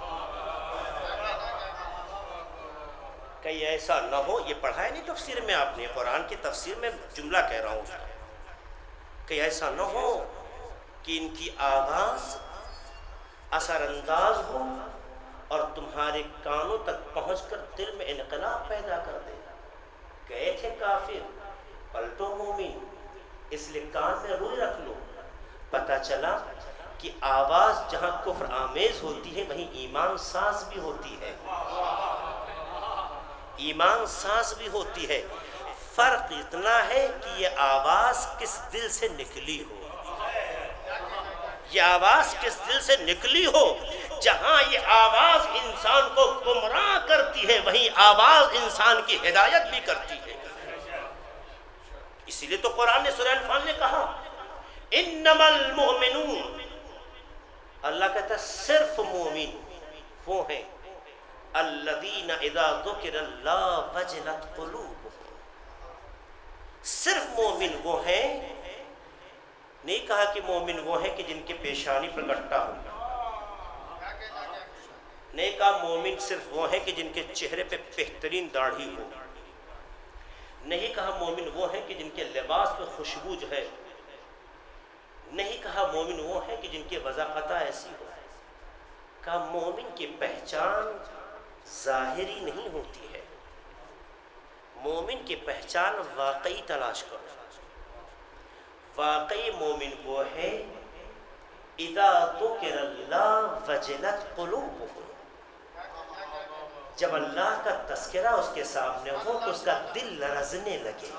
کہیں ایسا نہ ہو. یہ پڑھا ہے نہیں تفسیر میں آپ نے؟ قرآن کی تفسیر میں جملہ کہہ رہا ہوں اس کا. کہ ایسا نہ ہو کہ ان کی آواز اثر انداز ہو اور تمہارے کانوں تک پہنچ کر دل میں انقلاب پیدا کر دے. گئے تھے کافر، پلٹو مومن، اس لیے کان میں روئی رکھ لو. پتہ چلا کہ آواز جہاں کفر آمیز ہوتی ہے وہیں ایمان ساز بھی ہوتی ہے. ایمان ساز بھی ہوتی ہے. فرق اتنا ہے کہ یہ آواز کس دل سے نکلی ہو. یہ آواز کس دل سے نکلی ہو. جہاں یہ آواز انسان کو گمراہ کرتی ہے وہیں آواز انسان کی ہدایت بھی کرتی ہے. اسی لیے تو قرآن نے سورہ انفال نے کہا انما المؤمنون، اللہ کہتا ہے صرف مومن وہ ہیں الذین اذا ذکر اللہ وجلت قلوبہم. صرف مومن وہ ہیں. نہیں کہا کہ مومن وہ ہیں کہ جن کے پیشانی پر گٹا ہو. نہیں کہا مومن صرف وہ ہیں کہ جن کے چہرے پہ بہترین داڑھی ہو. نہیں کہا مومن وہ ہیں کہ جن کے لباس پہ خوشبو جو ہے. نہیں کہا مومن وہ ہیں کہ جن کی وضاقتہ ایسی ہو. کہا مومن کی پہچان ظاہری نہیں ہوتی ہے. مومن کی پہچان واقعی تلاش کرو. واقعی مومن وہ ہے اذا ذکر اللہ وجلت قلوبہم. جب اللہ کا تذکرہ اس کے سامنے ہو تو اس کا دل لرزنے لگے،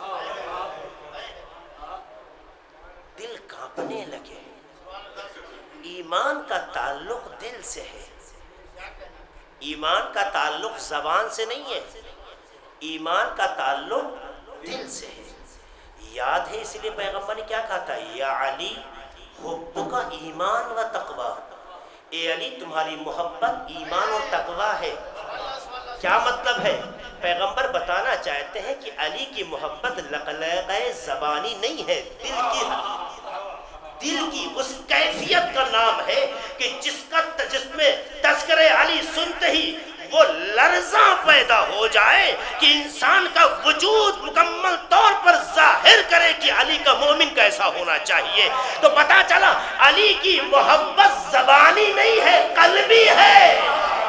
دل کانپنے لگے. ایمان کا تعلق دل سے ہے. ایمان کا تعلق زبان سے نہیں ہے. ایمان کا تعلق دل سے ہے. یاد ہے اس لیے پیغمبر نے کیا کہا تھا؟ یا علی حبک ایمان و تقوی. اے علی تمہاری محبت ایمان اور تقوی ہے. کیا مطلب ہے؟ پیغمبر بتانا چاہتے ہیں کہ علی کی محبت لقلقہ زبانی نہیں ہے، دل کی دل کی اس کیفیت کا نام ہے کہ جس کا جس میں تذکرہ علی سنتے ہی وہ لرزہ پیدا ہو جائے کہ انسان کا وجود مکمل طور پر ظاہر کرے کہ علی کا مومن کیسا ہونا چاہیے. تو پتا چلا علی کی محبت زبانی نہیں ہے، قلبی ہے.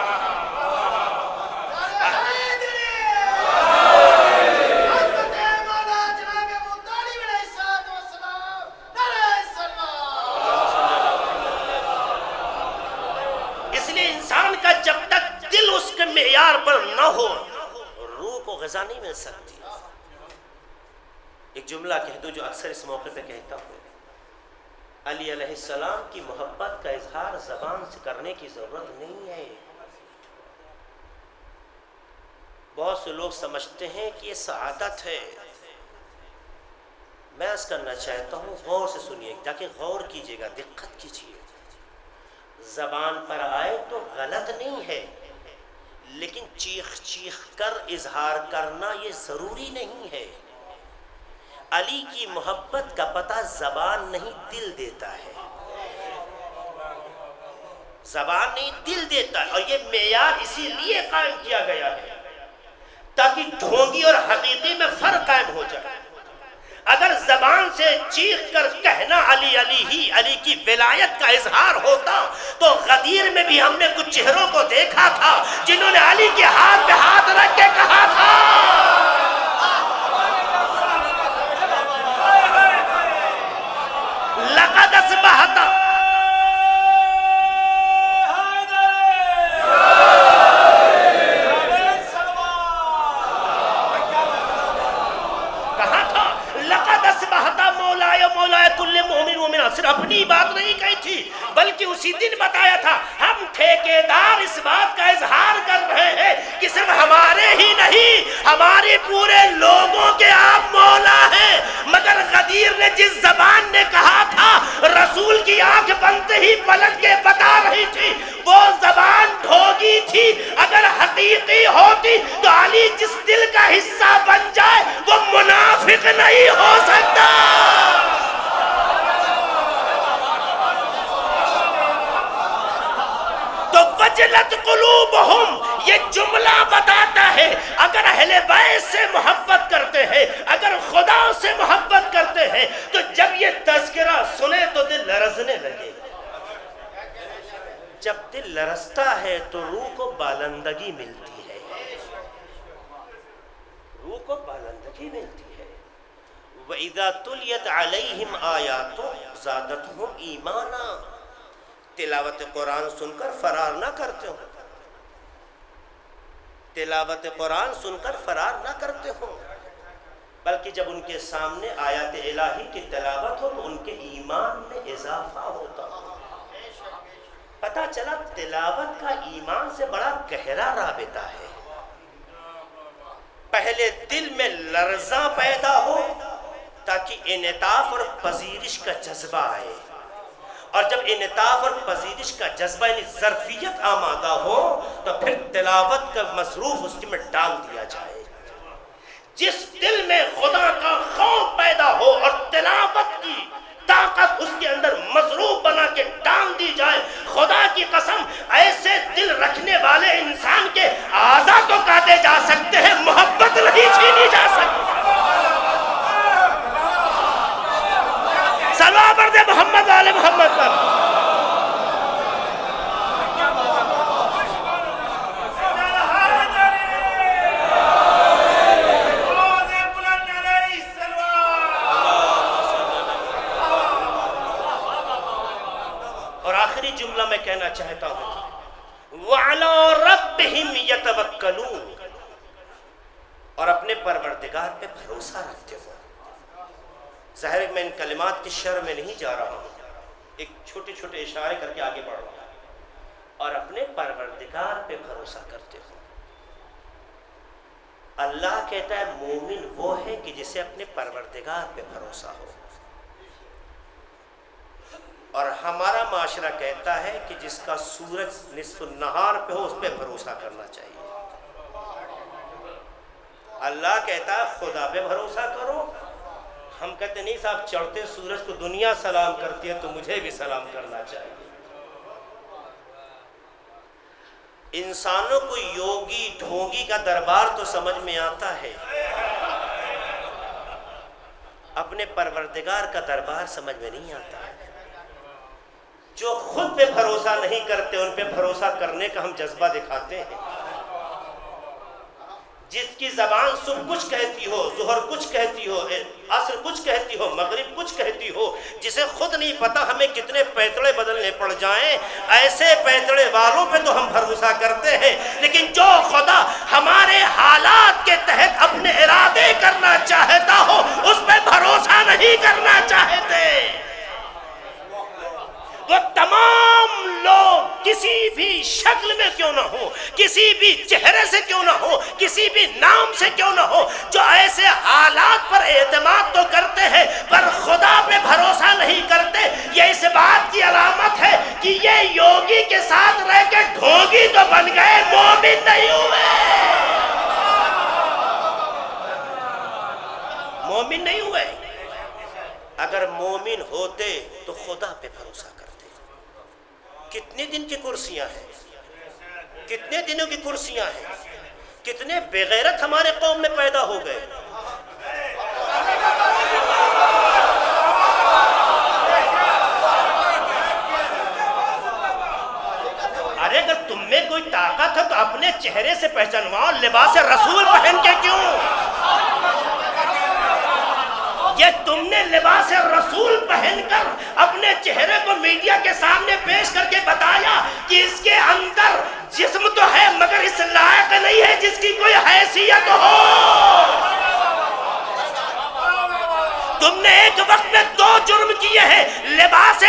جب تک دل اس کے معیار پر نہ ہو روح کو غذا نہیں مل سکتی. ایک جملہ کہہ دو جو اکثر اس موقع پہ کہتا ہوں. علی علیہ السلام کی محبت کا اظہار زبان سے کرنے کی ضرورت نہیں ہے. بہت سے لوگ سمجھتے ہیں کہ یہ سعادت ہے. میں عرض کرنا چاہتا ہوں غور سے سنیے تاکہ غور کیجیے گا، دقت کیجیے. زبان پر آئے تو غلط نہیں ہے، لیکن چیخ چیخ کر اظہار کرنا یہ ضروری نہیں ہے. علی کی محبت کا پتہ زبان نہیں دل دیتا ہے. زبان نہیں دل دیتا ہے. اور یہ معیار اسی لیے قائم کیا گیا ہے تاکہ ڈھونگی اور حقیقی میں فرق قائم ہو جائے. اگر زبان سے چیخ کر کہنا علی علی ہی علی کی ولایت کا اظہار ہوتا تو غدیر میں بھی ہم نے کچھ چہروں کو دیکھا تھا جنہوں نے علی کے ہاتھ پہ ہاتھ رکھ کے کہا تھا لقد اصبحت صرف اپنی بات نہیں کہی تھی بلکہ اسی دن بتایا تھا ہم ٹھیکیدار اس بات کا اظہار کر رہے ہیں کہ صرف ہمارے ہی نہیں ہمارے پورے لوگوں کے آپ مولا ہیں. مگر غدیر نے جس زبان نے کہا تھا رسول کی آنکھ بنتے ہی پلٹ کے بتا رہی تھی وہ زبان ڈھوگی تھی. اگر حقیقی ہوتی تو علی جس دل کا حصہ بن جائے وہ منافق نہیں ہو سکتا. تو وجلت قلوبہم یہ جملہ بتاتا ہے اگر اہل بیت سے محبت کرتے ہیں اگر خدا سے محبت کرتے ہیں تو جب یہ تذکرہ سنے تو دل لرزنے لگے. جب دل لرزتا ہے تو روح کو بالندگی ملتی ہے روح کو بالندگی ملتی ہے. وَإِذَا تُلِيَتْ عَلَيْهِمْ آيَاتُ زَادَتْهُمْ ایمانا. تلاوت قرآن سن کر فرار نہ کرتے ہو تلاوت قرآن سن کر فرار نہ کرتے ہو بلکہ جب ان کے سامنے آیات الہی کی تلاوت ہو تو ان کے ایمان میں اضافہ ہوتا ہو. پتہ چلا تلاوت کا ایمان سے بڑا گہرا رابطہ ہے. پہلے دل میں لرزہ پیدا ہو تاکہ انعطاف اور پذیرش کا جذبہ آئے اور جب انعطاف اور پذیرش کا جذبہ یعنی ظرفیت آمادہ ہو تو پھر تلاوت کا مصروف اس میں ڈال دیا جائے. جس دل میں خدا کا خوف پیدا ہو اور تلاوت کی طاقت اس کے اندر مصروف بنا کے ڈال دی جائے خدا کی قسم ایسے دل رکھنے والے انسان کے اعضاء تو کاٹے جا سکتے ہیں محبت نہیں چھینی جا سکتی. صلوات پڑھ دے محمد والے محمد پر. اور آخری جملہ میں کہنا چاہتا ہوں وَعَلَىٰ رَبِّهِمْ يَتَوَكَّلُونَ اور اپنے پروردگار پہ بھروسہ رکھتے ہو. ظاہر میں ان کلمات کی شرح میں نہیں جا رہا ہوں ایک چھوٹے چھوٹے اشارے کر کے آگے بڑھ رہا ہوں. اور اپنے پروردگار پہ بھروسہ کرتے ہو. اللہ کہتا ہے مومن وہ ہے کہ جسے اپنے پروردگار پہ بھروسہ ہو اور ہمارا معاشرہ کہتا ہے کہ جس کا سورج نصف النہار پہ ہو اس پہ بھروسہ کرنا چاہیے. اللہ کہتا ہے خدا پہ بھروسہ کرو. ہم کہتے نہیں صاحب چڑھتے سورج کو دنیا سلام کرتی ہے تو مجھے بھی سلام کرنا چاہیے. انسانوں کو یوگی ڈھونگی کا دربار تو سمجھ میں آتا ہے اپنے پروردگار کا دربار سمجھ میں نہیں آتا ہے. جو خود پہ بھروسہ نہیں کرتے ان پہ بھروسہ کرنے کا ہم جذبہ دکھاتے ہیں. جس کی زبان صبح کچھ کہتی ہو ظہر کچھ کہتی ہو عصر کچھ کہتی ہو مغرب کچھ کہتی ہو جسے خود نہیں پتا ہمیں کتنے پیتڑے بدلنے پڑ جائیں ایسے پیتڑے والوں پہ تو ہم بھروسہ کرتے ہیں. لیکن جو خدا ہمارے حالات کے تحت اپنے ارادے کرنا چاہتا ہو اس پہ بھروسہ نہیں کرنا چاہتے. وہ تمام لوگ کسی بھی شکل میں کیوں نہ ہو کسی بھی چہرے سے کیوں نہ ہو کسی بھی نام سے کیوں نہ ہو جو ایسے حالات پر اعتماد تو کرتے ہیں پر خدا پہ بھروسہ نہیں کرتے یہ اس بات کی علامت ہے کہ یہ یوگی کے ساتھ رہ کے ڈھونگی تو بن گئے مومن نہیں ہوئے مومن نہیں ہوئے. اگر مومن ہوتے تو خدا پہ بھروسہ کرتے. کتنے دن کی کرسیاں ہیں کتنے دنوں کی کرسیاں ہیں کتنے بغیرت ہمارے قوم میں پیدا ہو گئے. ارے اگر تم میں کوئی طاقت ہے تو اپنے چہرے سے پہچانواؤ لباس رسول پہن کے کیوں یہ تم نے لباس رسول پہن کر اپنے چہرے کو میڈیا کے سامنے پیش کر کے بتایا کہ اس کے اندر جسم تو ہے مگر اس لائق نہیں ہے جس کی کوئی حیثیت ہو. تم نے ایک وقت میں دو جرم کیے ہیں لباس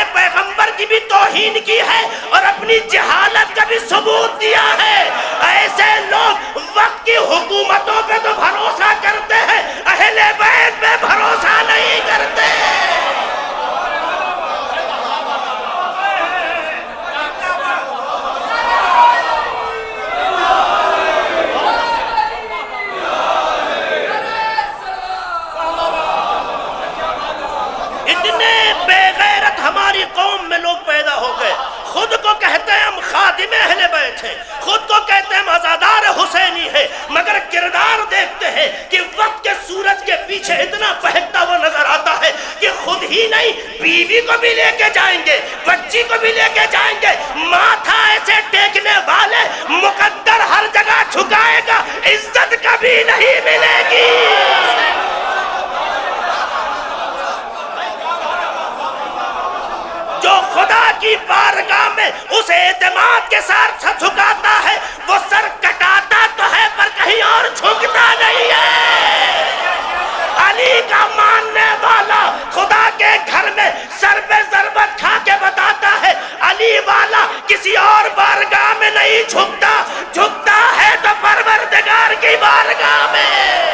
توہین کی ہے اور اپنی جہالت کا بھی ثبوت دیا ہے۔ ایسے لوگ وقت کی حکومتوں پہ تو بھروسہ کرتے ہیں، اہل بیت پہ بھروسہ نہیں کرتے۔ ہماری قوم میں لوگ پیدا ہو گئے، خود کو کہتے ہیں ہم خادم اہل بیت ہیں، خود کو کہتے ہیں مزادار حسینی ہے، مگر کردار دیکھتے ہیں کہ وقت کے سورج کے پیچھے اتنا بہکتا ہوا نظر آتا ہے کہ خود ہی نہیں بیوی کو بھی لے کے جائیں گے، بچی کو بھی لے کے جائیں گے۔ ماتھا ایسے ٹیکنے والے مقدر ہر جگہ جھکائے گا، عزت کبھی نہیں ملے گی۔ جو خدا کی بارگاہ میں اس اعتماد کے ساتھ سر جھکاتا ہے، وہ سر کٹاتا تو ہے پر کہیں اور جھکتا نہیں ہے۔ علی کا ماننے والا خدا کے گھر میں سر پہ ضربت کھا کے بتاتا ہے، علی والا کسی اور بارگاہ میں نہیں جھکتا، جھکتا ہے تو پروردگار کی بارگاہ میں۔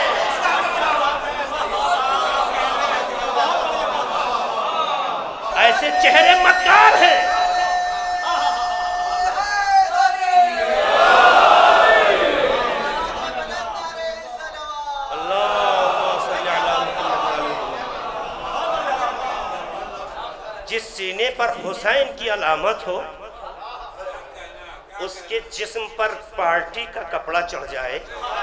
ایسے چہرے مکار ہیں۔ جس سینے پر حسین کی علامت ہو، اس کے جسم پر پارٹی کا کپڑا چڑھ جائے،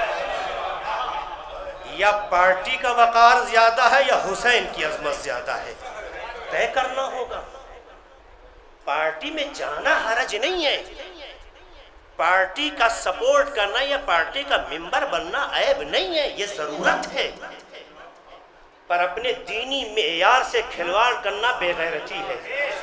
یا پارٹی کا وقار زیادہ ہے یا حسین کی عظمت زیادہ ہے، طے کرنا ہوگا۔ پارٹی میں جانا حرج نہیں ہے، پارٹی کا سپورٹ کرنا یا پارٹی کا ممبر بننا عیب نہیں ہے، یہ ضرورت ہے، پر اپنے دینی معیار سے کھلواڑ کرنا بے غیرتی ہے۔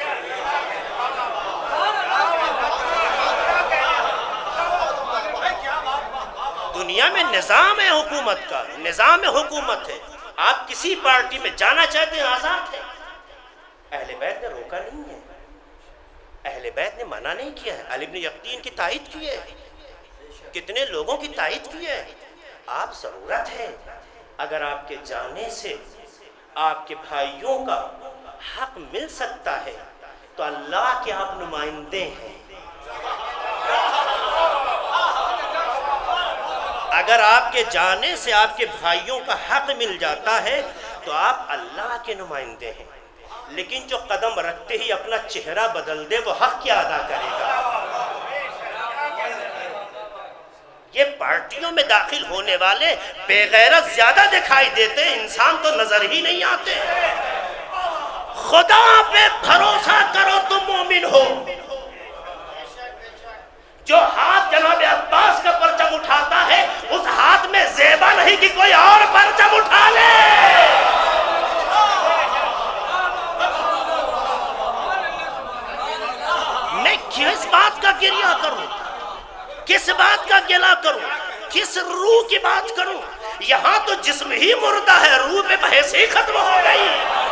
دنیا میں نظام ہے حکومت کا، نظام حکومت ہے، آپ کسی پارٹی میں جانا چاہتے ہیں آزاد ہے۔ اہل بیت نے روکا نہیں ہے، اہل بیت نے منع نہیں کیا ہے، علی بن یقین کی تائید کی ہے، کتنے لوگوں کی تائید کی ہے۔ آپ ضرورت ہے، اگر آپ کے جانے سے آپ کے بھائیوں کا حق مل سکتا ہے تو اللہ کے آپ نمائندے ہیں۔ اگر آپ کے جانے سے آپ کے بھائیوں کا حق مل جاتا ہے تو آپ اللہ کے نمائندے ہیں، لیکن جو قدم رکھتے ہی اپنا چہرہ بدل دے وہ حق کیا ادا کرے گا؟ یہ پارٹیوں میں داخل ہونے والے بے غیرت زیادہ دکھائی دیتے ہیں، انسان تو نظر ہی نہیں آتے۔ خدا پہ بھروسہ کرو تم مومن ہو۔ جو ہاتھ جناب عباس کا پرچم اٹھاتا ہے اس ہاتھ میں زیبا نہیں کہ کوئی اور پرچم اٹھا لے۔ میں کس بات کا گریہ کروں، کس بات کا گلہ کروں، کس روح کی بات کروں؟ یہاں تو جسم ہی مردہ ہے، روح پہ بحث ہی ختم ہو گئی۔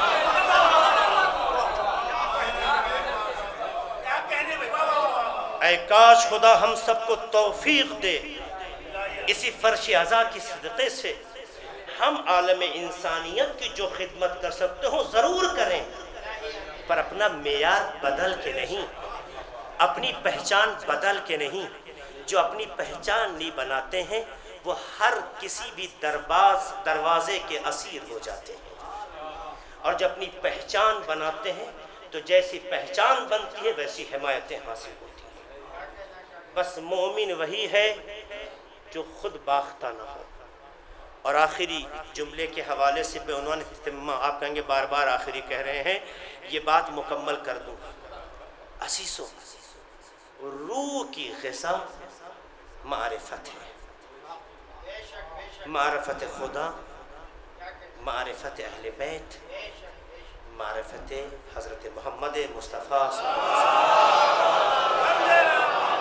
اے کاش خدا ہم سب کو توفیق دے، اسی فرش عزا کی صدقے سے ہم عالم انسانیت کی جو خدمت کر سکتے ہو ضرور کریں، پر اپنا معیار بدل کے نہیں، اپنی پہچان بدل کے نہیں۔ جو اپنی پہچان نہیں بناتے ہیں وہ ہر کسی بھی درباز دروازے کے اسیر ہو جاتے ہیں، اور جو اپنی پہچان بناتے ہیں تو جیسی پہچان بنتی ہے ویسی حمایتیں حاصل ہوتی ہیں۔ بس مومن وہی ہے جو خود باختہ نہ ہو۔ اور آخری جملے کے حوالے سے بے عنوان اختتام، آپ کہیں گے بار بار آخری کہہ رہے ہیں، یہ بات مکمل کر دوں۔ عزیزو، روح کی غذا معرفت ہے، معرفت خدا، معرفت اہل بیت، معرفت حضرت محمد مصطفیٰ صلی اللہ علیہ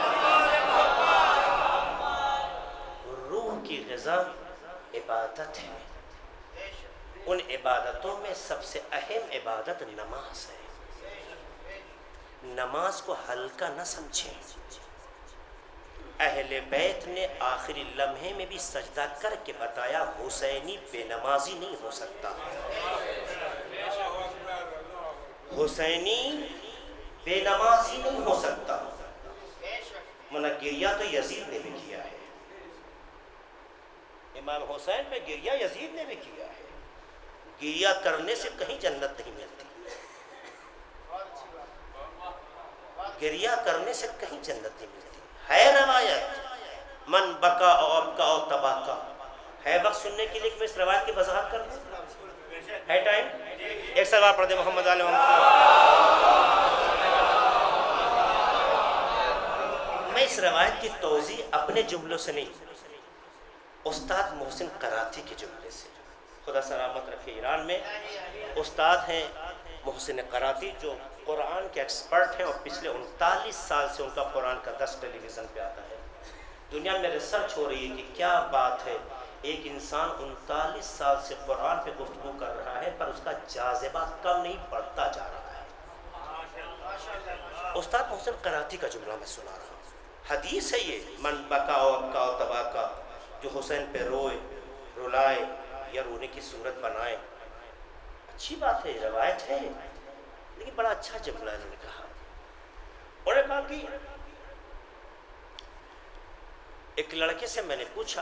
وسلم۔ روح کی غذا عبادت ہے، ان عبادتوں میں سب سے اہم عبادت نماز ہے۔ نماز کو ہلکا نہ سمجھیں۔ اہل بیت نے آخری لمحے میں بھی سجدہ کر کے بتایا حسینی بے نمازی نہیں ہو سکتا، حسینی بے نمازی نہیں ہو سکتا، منہ گریہ تو یزید نے بھی کیا ہے، امام حسین پہ گریہ یزید نے بھی کیا ہے۔ گریہ کرنے سے کہیں جنت نہیں ملتی، گریہ کرنے سے کہیں جنت نہیں ملتی۔ ہے روایت من بکا او ابکا او تباکا، ہے وقت سننے کے لیے کہ میں اس روایت کی وضاحت کر دوں؟ ہے ٹائم؟ ایک سوال پڑھ دے محمد علیہ محمد۔ میں اس روایت کی توضیح اپنے جملوں سے نہیں، استاد محسن قراتی کے جملے سے، خدا سلامت رکھے۔ ایران میں استاد ہیں محسن قراتی جو قرآن کے ایکسپرٹ ہیں، اور پچھلے انتالیس سال سے ان کا قرآن کا درس ٹیلی ویژن پہ آتا ہے۔ دنیا میں ریسرچ ہو رہی ہے کہ کیا بات ہے، ایک انسان انتالیس سال سے قرآن پہ گفتگو کر رہا ہے پر اس کا جاذبہ کم نہیں بڑھتا جا رہا ہے۔ استاد محسن قراتی کا جملہ میں سنا رہا ہوں، حدیث ہے یہ، من بکا و ابکا و تباکا، جو حسین پہ روئے، رلائے یا رونے کی صورت بنائے۔ اچھی بات ہے، روایت ہے، لیکن بڑا اچھا جملہ انہوں نے کہا۔ انہوں نے کہا کہ ایک لڑکے سے میں نے پوچھا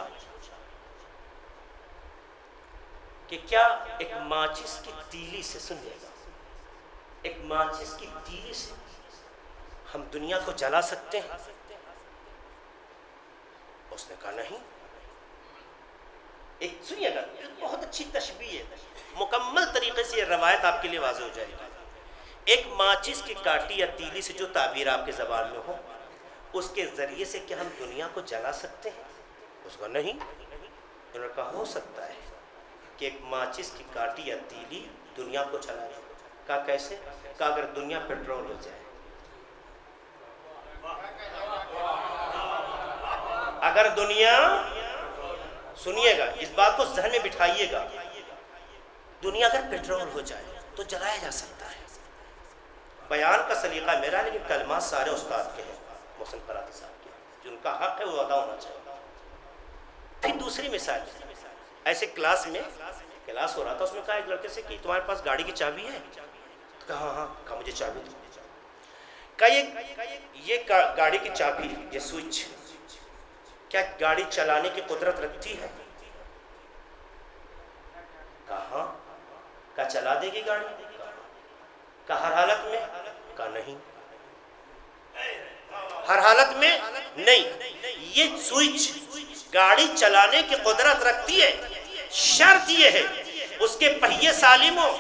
کہ کیا ایک ماچس کی تیلی سے، سنیے گا، ایک ماچس کی تیلی سے ہم دنیا کو جلا سکتے ہیں؟ اس نے کہا نہیں۔ ایک سنیے گا، بہت اچھی تشبیہ ہے، مکمل طریقے سے یہ روایت آپ کے لیے واضح ہو جائے گی۔ ایک ماچس کی کاٹی یا تیلی سے، جو تعبیر آپ کے زبان میں ہو، اس کے ذریعے سے کیا ہم دنیا کو جلا سکتے ہیں؟ اس کو نہیں۔ انہوں نے کہا ہو سکتا ہے کہ ایک ماچس کی کاٹی یا تیلی دنیا کو جلا دے۔ کہا کیسے؟ کہا اگر دنیا پیٹرول ہو جائے، اگر دنیا، سنیے گا اس بات کو ذہن میں بٹھائیے گا، دنیا اگر پیٹرول ہو جائے تو جلایا جا سکتا ہے۔ بیان کا سلیقہ میرا، لیکن کلمات سارے استاد کے ہیں، محسن قراتی صاحب کے، جن کا حق ہے وہ ادا ہونا چاہیے۔ پھر دوسری مثال، ایسے کلاس میں کلاس ہو رہا تھا، اس میں کہا ایک لڑکے سے کہ تمہارے پاس گاڑی کی چابی ہے؟ کہا ہاں ہاں۔ کہا مجھے چابی دو۔ کہا یہ یہ گاڑی کی چابی، یہ سوئچ کیا گاڑی چلانے کی قدرت رکھتی ہے؟ کہا ہاں۔ کہا چلا دے گی گاڑی؟ کہا ہر حالت میں؟ کہا نہیں، ہر حالت میں نہیں۔ یہ سوئچ گاڑی چلانے کی قدرت رکھتی ہے، شرط یہ ہے اس کے پہیے سالم ہو،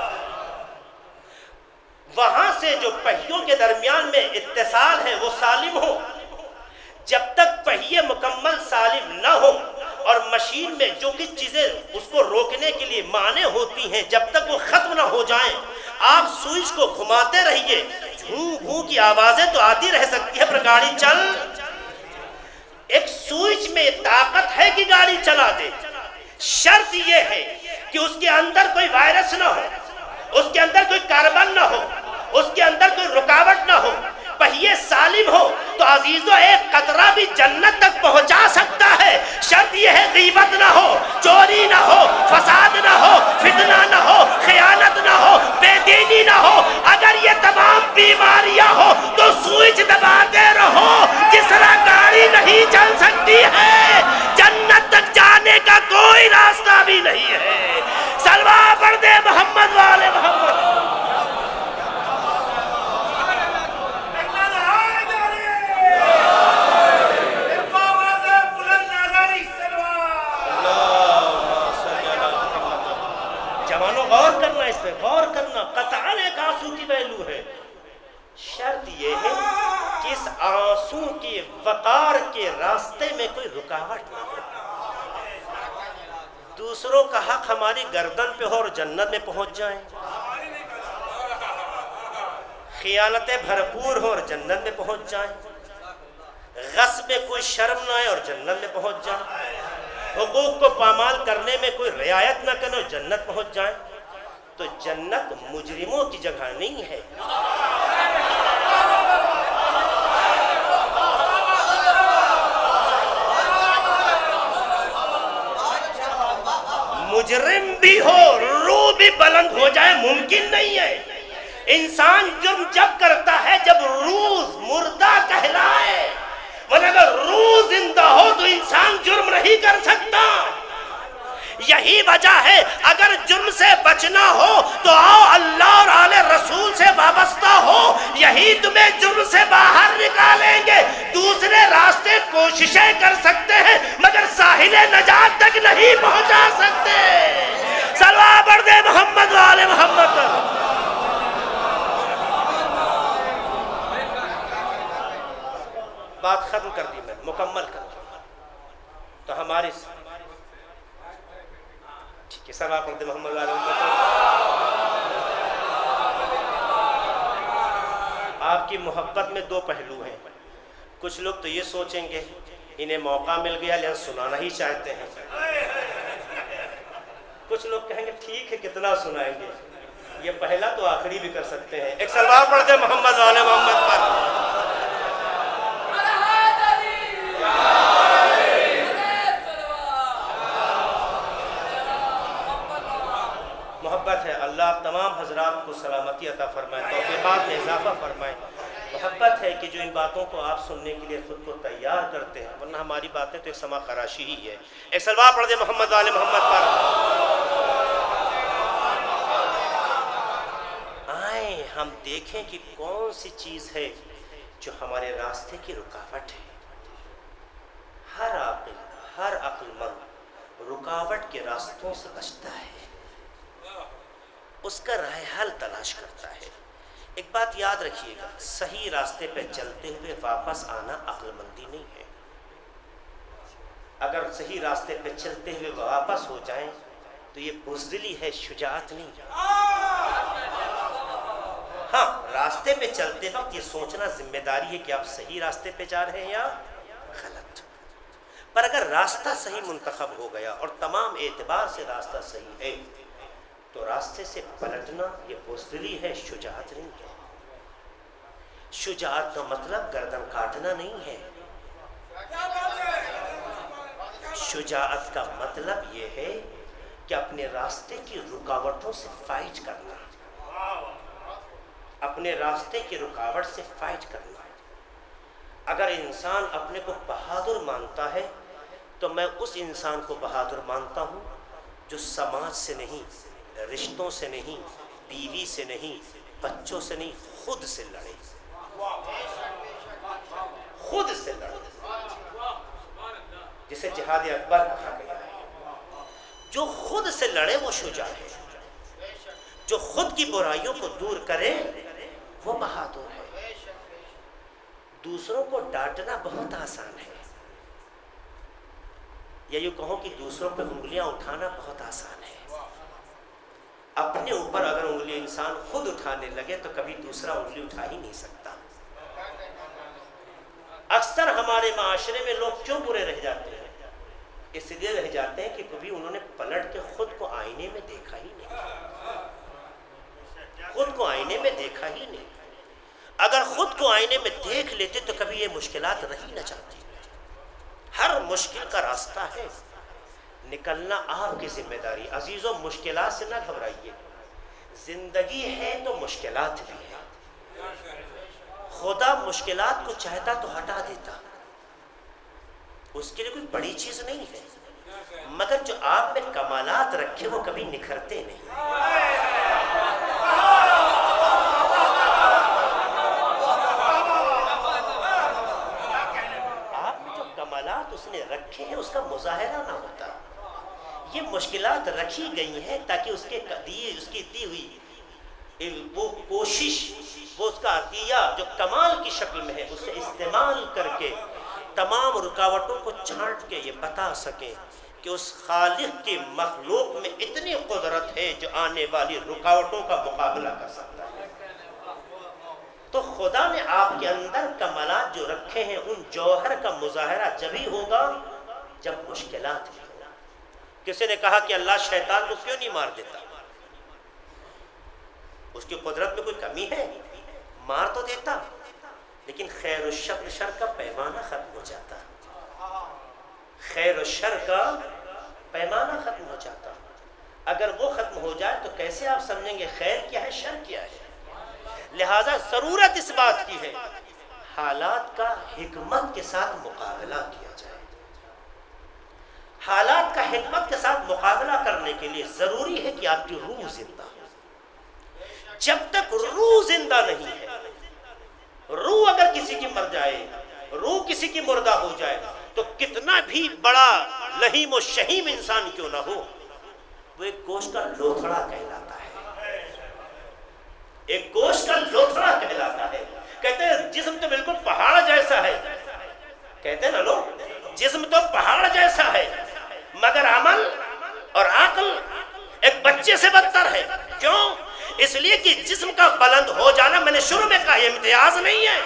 وہاں سے جو پہیوں کے درمیان میں اتصال ہے وہ سالم ہو۔ جب تک پہیے مکمل سالم نہ ہو اور مشین میں جو کچھ چیزیں اس کو روکنے کے لیے مانع ہوتی ہیں، جب تک وہ ختم نہ ہو جائیں، آپ سوئچ کو گھماتے رہیے، گھوں گھوں کی آوازیں تو آتی رہ سکتی ہے پر گاڑی چل۔ ایک سوئچ میں طاقت ہے کہ گاڑی چلا دے، شرط یہ ہے کہ اس کے اندر کوئی وائرس نہ ہو، اس کے اندر کوئی کاربن نہ ہو، اس کے اندر کوئی رکاوٹ نہ ہو، پہیے سالم ہو تو عزیزو ایک قطرہ بھی جنت تک پہنچا سکتا ہے۔ شرط یہ ہے غیبت نہ ہو، چوری نہ ہو، فساد نہ ہو، فتنہ نہ ہو، خیانت نہ ہو، بے دینی نہ ہو۔ اگر یہ تمام بیماریاں ہو تو سوئچ دباتے رہو، جس طرح گاڑی نہیں چل سکتی ہے، جنت تک جانے کا کوئی راستہ بھی نہیں ہے۔ سلوہ پڑھ دے محمد والے محمد۔ غور کرنا، اس پہ غور کرنا، قطعاً ایک آنسو کی ویلو ہے۔ شرط یہ ہے کہ اس آنسو کے وقار کے راستے میں کوئی رکاوٹ نہ ہو، دوسروں کا حق ہماری گردن پہ ہو اور جنت میں پہنچ جائیں، خیانتیں بھرپور ہو اور جنت میں پہنچ جائیں، غصب میں کوئی شرم نہ آئے اور جنت میں پہنچ جائیں، حقوق کو پامال کرنے میں کوئی رعایت نہ کرے اور جنت پہنچ جائیں۔ تو جنت مجرموں کی جگہ نہیں ہے، بھی ہو، روح بھی بلند ہو جائے ممکن نہیں ہے۔ انسان جرم جب کرتا ہے جب روح مردہ کہلائے، ورنہ اگر روح زندہ ہو تو انسان جرم نہیں کر سکتا۔ یہی وجہ ہے اگر جرم سے بچنا ہو تو آؤ اللہ اور آل رسول سے وابستہ ہو، یہی تمہیں جرم سے باہر نکالیں گے۔ دوسرے راستے کوششیں کر سکتے ہیں مگر ساحل نجات تک نہیں پہنچا سکتے۔ صلوات پڑھ دے محمد و آل محمد۔ بات ختم کر دی میں، مکمل کر دی تو ہماری ٹھیک ہے، صلوات پڑھ دے محمد و آل محمد۔ آپ کی محبت میں دو پہلو ہیں۔ کچھ لوگ تو یہ سوچیں گے انہیں موقع مل گیا لہذا سنانا ہی چاہتے ہیں، کچھ لوگ کہیں گے ٹھیک ہے کتنا سنائیں گے، یہ پہلا تو آخری بھی کر سکتے ہیں۔ ایک صلوات پڑھ دے محمد و آل محمد پر۔ محبت ہے، اللہ تمام حضرات کو سلامتی عطا فرمائے، توفیقات میں اضافہ فرمائے۔ محبت ہے کہ جو ان باتوں کو آپ سننے کے لیے خود کو تیار کرتے ہیں، ورنہ ہماری باتیں تو ایک سما خراشی ہی ہے۔ ایک صلوات پڑھ دے محمد و آل محمد پر۔ آئیں ہم دیکھیں کہ کون سی چیز ہے جو ہمارے راستے کی رکاوٹ ہے۔ ہر عاقل، ہر عقل مند رکاوٹ کے راستوں سے بچتا ہے، اس کا راہ حل تلاش کرتا ہے۔ ایک بات یاد رکھیے گا، صحیح راستے پہ چلتے ہوئے واپس آنا عقل مندی نہیں ہے۔ اگر صحیح راستے پہ چلتے ہوئے واپس ہو جائیں تو یہ بزدلی ہے، شجاعت نہیں ہے۔ ہاں، راستے پہ چلتے وقت یہ سوچنا ذمہ داری ہے کہ آپ صحیح راستے پہ جا رہے ہیں یا غلط۔ پر اگر راستہ صحیح منتخب ہو گیا اور تمام اعتبار سے راستہ صحیح ہے تو راستے سے پلٹنا یہ بزدلی ہے، شجاعت نہیں ہے۔ شجاعت کا مطلب گردن کاٹنا نہیں ہے، شجاعت کا مطلب یہ ہے کہ اپنے راستے کی رکاوٹوں سے فائٹ کرنا، اپنے راستے کی رکاوٹ سے فائٹ کرنا۔ اگر انسان اپنے کو بہادر مانتا ہے تو میں اس انسان کو بہادر مانتا ہوں جو سماج سے نہیں، رشتوں سے نہیں، بیوی سے نہیں، بچوں سے نہیں، خود سے لڑے، خود سے لڑے، جسے جہاد اکبر کہا گیا ہے۔ جو خود سے لڑے وہ شجاع ہے، جو خود کی برائیوں کو دور کرے وہ بہادر ہے۔ دوسروں کو ڈانٹنا بہت آسان ہے، یا یوں کہوں کہ دوسروں پہ انگلیاں اٹھانا بہت آسان ہے۔ اپنے اوپر اگر انگلی انسان خود اٹھانے لگے تو کبھی دوسرا انگلی اٹھا ہی نہیں سکتا۔ اکثر ہمارے معاشرے میں لوگ کیوں برے رہ جاتے ہیں؟ اس لیے رہ جاتے ہیں کہ کبھی انہوں نے پلٹ کے خود کو آئینے میں دیکھا ہی نہیں، خود کو آئینے میں دیکھا ہی نہیں۔ اگر خود کو آئینے میں دیکھ لیتے تو کبھی یہ مشکلات رہی نہ جاتی۔ ہر مشکل کا راستہ ہے، نکلنا آپ کی ذمہ داری۔ عزیزوں، مشکلات سے نہ گھبرائیے، زندگی ہے تو مشکلات بھی ہے۔ خدا مشکلات کو چاہتا تو ہٹا دیتا، اس کے لیے کوئی بڑی چیز نہیں ہے، مگر جو آپ میں کمالات رکھے وہ کبھی نکھرتے نہیں۔ آپ میں جو کمالات اس نے رکھے ہیں اس کا مظاہرہ نہ ہوتا۔ یہ مشکلات رکھی گئی ہیں تاکہ اس کے دیے اس کی دی ہوئی وہ کوشش، وہ اس کا عطیہ جو کمال کی شکل میں ہے، اسے استعمال کر کے تمام رکاوٹوں کو چھانٹ کے یہ بتا سکیں کہ اس خالق کی مخلوق میں اتنی قدرت ہے جو آنے والی رکاوٹوں کا مقابلہ کر سکتا ہے۔ تو خدا نے آپ کے اندر کمالات جو رکھے ہیں ان جوہر کا مظاہرہ جبھی ہوگا جب مشکلات بھی ہوں۔ کسی نے کہا کہ اللہ شیطان کو کیوں نہیں مار دیتا؟ اس کی قدرت میں کوئی کمی ہے؟ مار تو دیتا، لیکن خیر و شر شر کا پیمانہ ختم ہو جاتا، خیر و شر کا پیمانہ ختم ہو جاتا۔ اگر وہ ختم ہو جائے تو کیسے آپ سمجھیں گے خیر کیا ہے شر کیا ہے؟ لہٰذا ضرورت اس بات کی ہے حالات کا حکمت کے ساتھ مقابلہ کیا جائے۔ حالات کا حکمت کے ساتھ مقابلہ کرنے کے لیے ضروری ہے کہ آپ کی روح زندہ ہو۔ جب تک روح زندہ نہیں ہے، روح اگر کسی کی مر جائے، روح کسی کی مردہ ہو جائے تو کتنا بھی بڑا لہیم و شہیم انسان کیوں نہ ہو، وہ ایک گوشت کا لوتھڑا کہلاتا ہے، ایک گوشت کا لوتھڑا کہلاتا ہے۔ کہتے ہیں جسم تو بالکل پہاڑ جیسا ہے، کہتے ہیں نا لوگ جسم تو پہاڑ جیسا ہے مگر عمل اور عقل ایک بچے سے بدتر ہے۔ کیوں؟ اس لیے کہ جسم کا بلند ہو جانا، میں نے شروع میں کہا، یہ امتیاز نہیں ہے،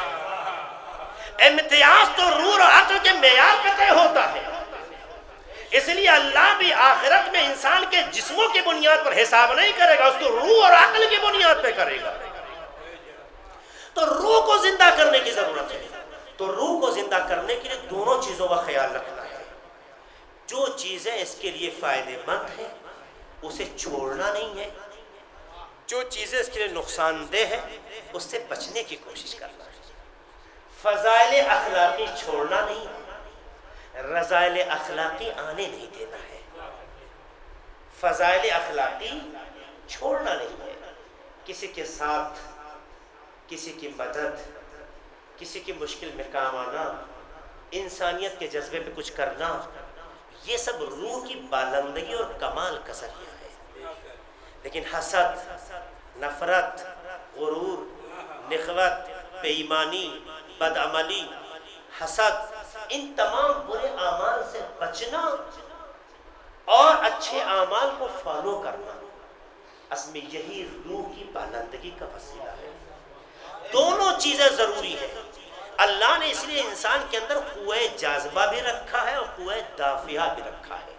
امتیاز تو روح اور عقل کے معیار پہ طے ہوتا ہے۔ اس لیے اللہ بھی آخرت میں انسان کے جسموں کی بنیاد پر حساب نہیں کرے گا، اس کو روح اور عقل کی بنیاد پہ کرے گا۔ تو روح کو زندہ کرنے کی ضرورت ہے۔ تو روح کو زندہ کرنے کے لیے دونوں چیزوں کا خیال رکھنا ہے۔ جو چیزیں اس کے لیے فائدے مند ہیں اسے چھوڑنا نہیں ہے، جو چیزیں اس کے لیے نقصان دہ ہیں اس سے بچنے کی کوشش کرنا ہے۔ فضائل اخلاقی چھوڑنا نہیں ہے، رذائل اخلاقی آنے نہیں دینا ہے۔ فضائل اخلاقی چھوڑنا نہیں ہے، کسی کے ساتھ، کسی کی مدد، کسی کی مشکل میں کام آنا، انسانیت کے جذبے پہ کچھ کرنا، یہ سب روح کی بالندگی اور کمال کا ذریعہ ہے۔ لیکن حسد، نفرت، غرور، نخوت، بے ایمانی، بدعملی، حسد، ان تمام برے اعمال سے بچنا اور اچھے اعمال کو فالو کرنا، اصل میں یہی روح کی بالندگی کا وسیلہ ہے۔ دونوں چیزیں ضروری ہیں۔ اللہ نے اس لیے انسان کے اندر قوہ جاذبہ بھی رکھا ہے اور قوہ دافعہ بھی رکھا ہے۔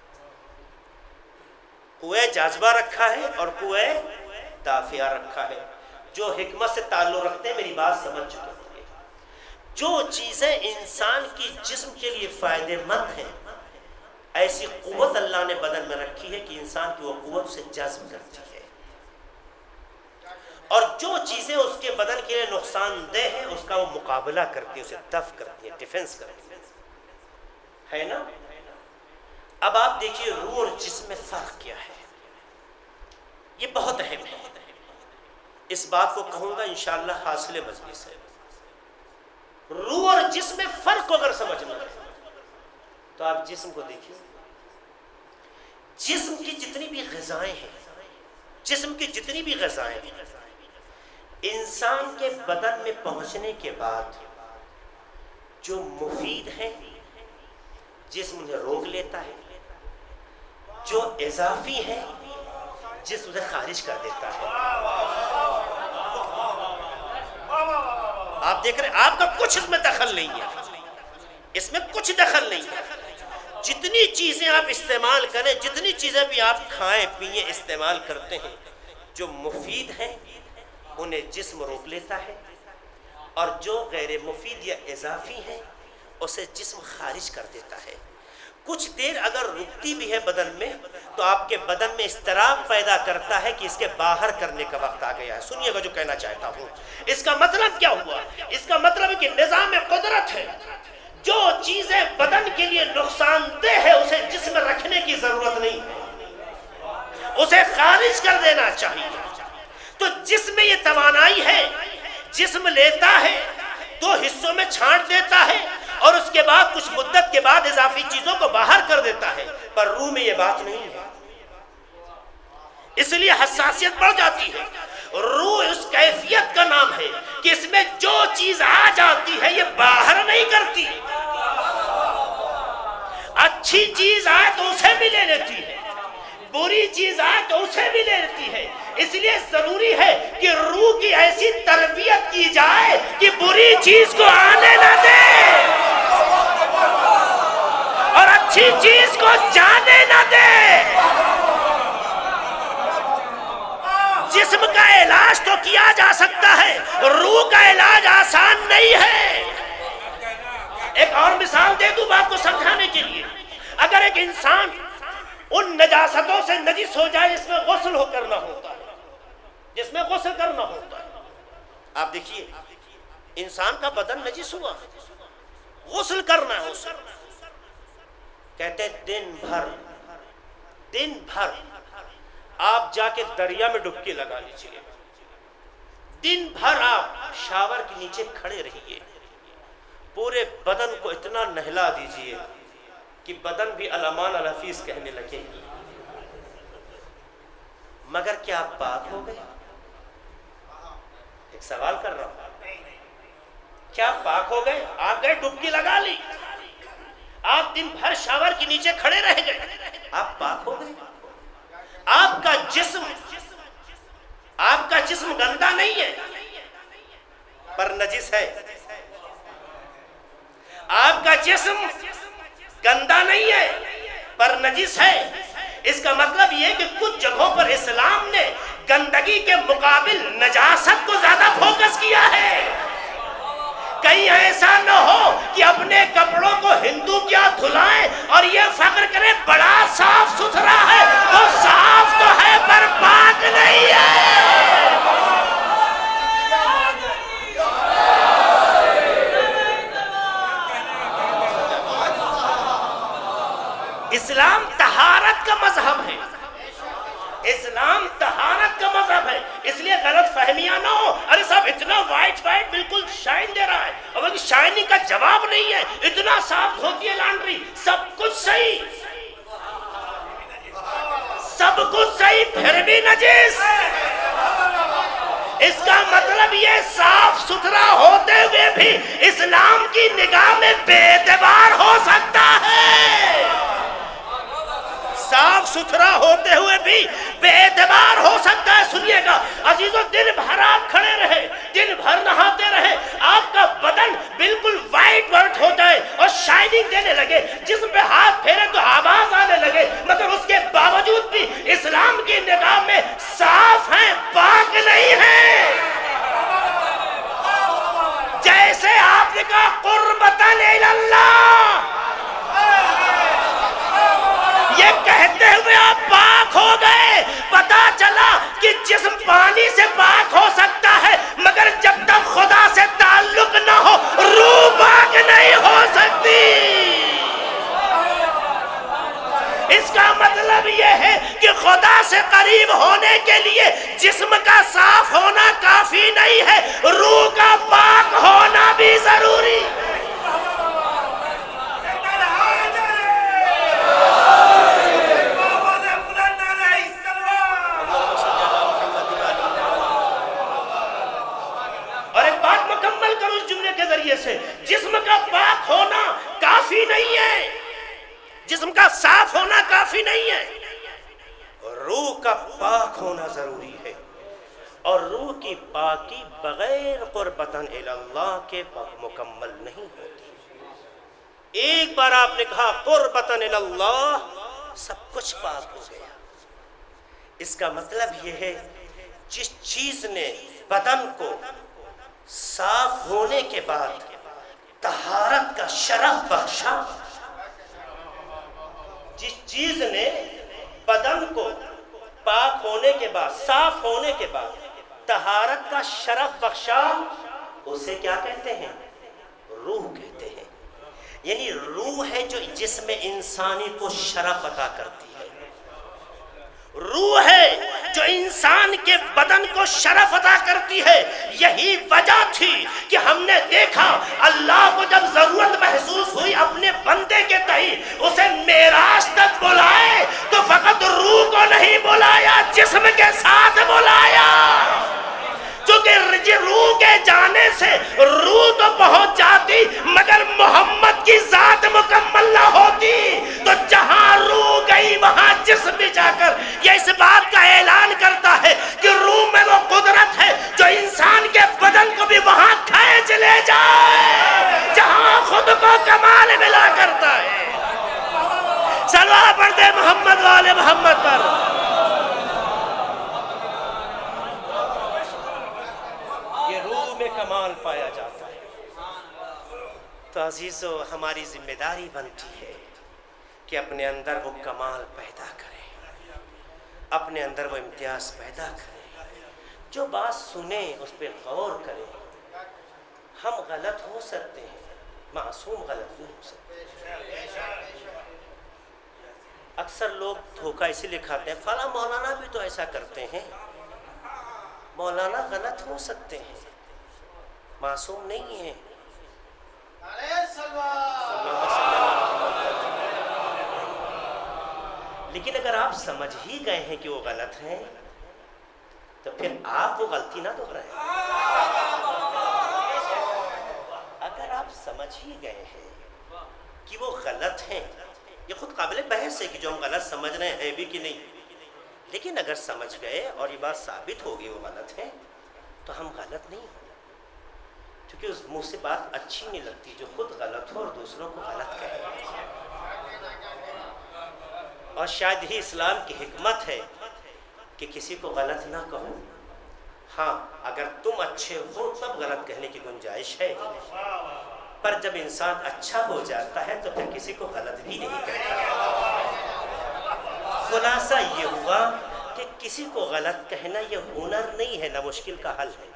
قوہ جاذبہ رکھا ہے اور قوہ دافعہ رکھا ہے۔ جو حکمت سے تعلق رکھتے ہیں میری بات سمجھ چکے ہیں۔ جو چیزیں انسان کی جسم کے لیے فائدے مند ہیں، ایسی قوت اللہ نے بدن میں رکھی ہے کہ انسان کی وہ قوت سے جذب کرتی ہے، اور جو چیزیں اس کے بدن کے لیے نقصان دہ ہیں اس کا وہ مقابلہ کرتی ہیں، اسے دفع کرتی ہیں، ڈیفنس کرتی ہیں، ہے نا؟ اب آپ دیکھیے روح اور جسم میں فرق کیا ہے، یہ بہت اہم ہے۔ اس بات کو کہوں گا انشاءاللہ حاصل مجلس ہے۔ روح اور جسم میں فرق کو اگر سمجھنا ہے تو آپ جسم کو دیکھیے، جسم کی جتنی بھی غذائیں ہیں، جسم کی جتنی بھی غذائیں ہیں، انسان کے بدن میں پہنچنے کے بعد جو مفید ہیں جسم انہیں روک لیتا ہے، جو اضافی ہیں جسم اسے خارج کر دیتا ہے۔ آپ دیکھ رہے ہیں آپ کا کچھ اس میں دخل نہیں ہے، اس میں کچھ دخل نہیں ہے۔ جتنی چیزیں آپ استعمال کریں، جتنی چیزیں بھی آپ کھائیں پیئیں استعمال کرتے ہیں، جو مفید ہیں انہیں جسم روک لیتا ہے، اور جو غیر مفید یا اضافی ہیں اسے جسم خارج کر دیتا ہے۔ کچھ دیر اگر رکتی بھی ہے بدن میں تو آپ کے بدن میں اضطراب پیدا کرتا ہے کہ اس کے باہر کرنے کا وقت آ گیا ہے۔ سنیے گا جو کہنا چاہتا ہوں، اس کا مطلب کیا ہوا؟ اس کا مطلب ہے کہ نظام قدرت ہے، جو چیزیں بدن کے لیے نقصان دہ ہے اسے جسم میں رکھنے کی ضرورت نہیں ہے، اسے خارج کر دینا چاہیے۔ تو جسم میں یہ توانائی ہے، جسم لیتا ہے دو حصوں میں چھانٹ دیتا ہے اور اس کے بعد کچھ مدت کے بعد اضافی چیزوں کو باہر کر دیتا ہے، پر روح میں یہ بات نہیں ہے، اس لیے حساسیت بڑھ جاتی ہے۔ روح اس کیفیت کا نام ہے کہ اس میں جو چیز آ جاتی ہے یہ باہر نہیں کرتی، اچھی چیز آئے تو اسے بھی لے لیتی ہے، بری چیز آئے تو اسے بھی لے لیتی ہے۔ اس لیے ضروری ہے کہ روح کی ایسی تربیت کی جائے کہ بری چیز کو آنے نہ دے اور اچھی چیز کو جانے نہ دے۔ جسم کا علاج تو کیا جا سکتا ہے، روح کا علاج آسان نہیں ہے۔ ایک اور مثال دے دوں بات کو سمجھانے کے لیے۔ اگر ایک انسان ان نجاستوں سے نجس ہو جائے جس میں غسل ہو کرنا ہوتا ہے، جس میں غسل کرنا ہوتا ہے۔ آپ دیکھیے انسان کا بدن نجس ہوا، غسل کرنا ہے اسے، کہتے ہیں دن بھر دن بھر آپ جا کے دریا میں ڈبکی لگا لیجیے، دن بھر آپ شاور کے نیچے کھڑے رہیے، پورے بدن کو اتنا نہلا دیجیے کہ بدن بھی الامان الحفیظ کہنے لگے، مگر کیا آپ پاک ہو گئے؟ ایک سوال کر رہا ہوں، کیا آپ پاک ہو گئے؟ آپ گئے ڈبکی لگا لی، آپ دن بھر شاور کے نیچے کھڑے رہ گئے، آپ پاک ہو گئے؟ آپ کا جسم آپ کا جسم گندا نہیں ہے پر نجس ہے، آپ کا جسم گندا نہیں ہے پر نجس ہے۔ اس کا مطلب یہ کہ کچھ جگہوں پر اسلام نے گندگی کے مقابل نجاست کو زیادہ فوکس کیا ہے۔ کہیں ایسا نہ ہو کہ اپنے کپڑوں کو ہندو کیا دھلائیں اور یہ فخر کریں بڑا صاف ستھرا ہے، وہ صاف تو ہے پر پاک نہیں ہے۔ اسلام طہارت کا مذہب ہے، اسلام طہارت کا مذہب ہے، اس لیے غلط فہمیاں نہ ہو، ارے صاحب اتنا وائٹ وائٹ بالکل شائن دے رہا ہے، اور شائننگ کا جواب نہیں ہے، اتنا صاف ہوتی ہے لانڈری، سب کچھ صحیح سب کچھ صحیح پھر بھی نجس۔ اس کا مطلب یہ صاف ستھرا ہوتے ہوئے بھی اسلام کی نگاہ میں بے اعتبار ہو سکتا ہے، صاف ستھرا ہوتے ہوئے بھی بے اعتبار ہو سکتا ہے۔ سنیے گا عزیزو، دن بھر آپ کھڑے رہے، دن بھر نہاتے رہے، آپ کا بدن بالکل وائٹ وائٹ ہو جائے اور شائننگ دینے لگے، جسم پہ ہاتھ پھیرے تو آواز آنے لگے، مگر اس کے باوجود بھی اسلام کی نگاہ میں صاف ہیں، پاک نہیں ہیں۔ جیسے آپ نے کہا قربتاً اللہ، یہ کہتے ہوئے آپ پاک ہو گئے، پتا چلا کہ جسم پانی سے پاک ہو سکتا ہے مگر جب تک خدا سے تعلق نہ ہو روح پاک نہیں ہو سکتی۔ اس کا مطلب یہ ہے کہ خدا سے قریب ہونے کے لیے جسم کا صاف ہونا کافی نہیں ہے، روح کا پاک ہونا بھی ضروری۔ سے جسم کا پاک ہونا کافی نہیں ہے، جسم کا صاف ہونا کافی نہیں ہے، روح کا پاک ہونا ضروری ہے، اور روح کی پاکی بغیر قربتاً اللہ کے مکمل نہیں ہوتی۔ ایک بار آپ نے کہا قربتاً اللہ، سب کچھ پاک ہو گیا۔ اس کا مطلب یہ ہے جس چیز نے بدن کو صاف ہونے کے بعد طہارت کا شرف بخشا، جس چیز نے بدن کو پاک ہونے کے بعد صاف ہونے کے بعد طہارت کا شرف بخشا، اسے کیا کہتے ہیں؟ روح کہتے ہیں۔ یعنی روح ہے جو جسم انسانی کو شرف عطا کرتی ہے، روح ہے جو انسان کے بدن کو شرف عطا کرتی ہے۔ یہی وجہ تھی کہ ہم نے دیکھا اللہ کو جب ضرورت محسوس ہوئی اپنے بندے کے تئیں اسے معراج تک بلائے تو فقط روح کو نہیں بلایا، جسم کے ساتھ بلایا، چونکہ روح کے جانے سے روح تو پہنچ جاتی مگر محمد کی ذات مکمل نہ ہوتی، تو جہاں روح گئی وہاں جسم بھی جا کر یہ اس بات کا اعلان کرتا ہے کہ روح میں وہ قدرت ہے جو انسان کے بدن کو بھی وہاں کھینچ لے جائے جہاں خود کو کمال ملا کرتا ہے۔ صلوات پڑھ دے محمد والے محمد پر۔ یہ روح میں کمال پایا جاتا ہے، تو عزیزو ہماری ذمہ داری بنتی ہے کہ اپنے اندر وہ کمال پیدا کر اپنے اندر وہ امتیاز پیدا کریں، جو بات سنیں اس پہ غور کریں۔ ہم غلط ہو سکتے ہیں، معصوم غلط نہیں ہو سکتے۔ اکثر لوگ دھوکہ اسی لیے کھاتے ہیں، فلاں مولانا بھی تو ایسا کرتے ہیں۔ مولانا غلط ہو سکتے ہیں، معصوم نہیں ہیں۔ لیکن اگر آپ سمجھ ہی گئے ہیں کہ وہ غلط ہیں تو پھر آپ وہ غلطی نہ دہرائیں۔ اگر آپ سمجھ ہی گئے ہیں کہ وہ غلط ہیں، یہ خود قابل بحث ہے کہ جو ہم غلط سمجھ رہے ہیں بھی کہ نہیں، لیکن اگر سمجھ گئے اور یہ بات ثابت ہوگی وہ غلط ہے تو ہم غلط نہیں ہوں، کیونکہ اس منہ سے بات اچھی نہیں لگتی جو خود غلط ہو اور دوسروں کو غلط کہے۔ اور شاید ہی اسلام کی حکمت ہے کہ کسی کو غلط نہ کہو۔ ہاں اگر تم اچھے ہو تب غلط کہنے کی گنجائش ہے، پر جب انسان اچھا ہو جاتا ہے تو پھر کسی کو غلط بھی نہیں کہتا۔ خلاصہ یہ ہوا کہ کسی کو غلط کہنا یہ ہنر نہیں ہے، نہ مشکل کا حل ہے۔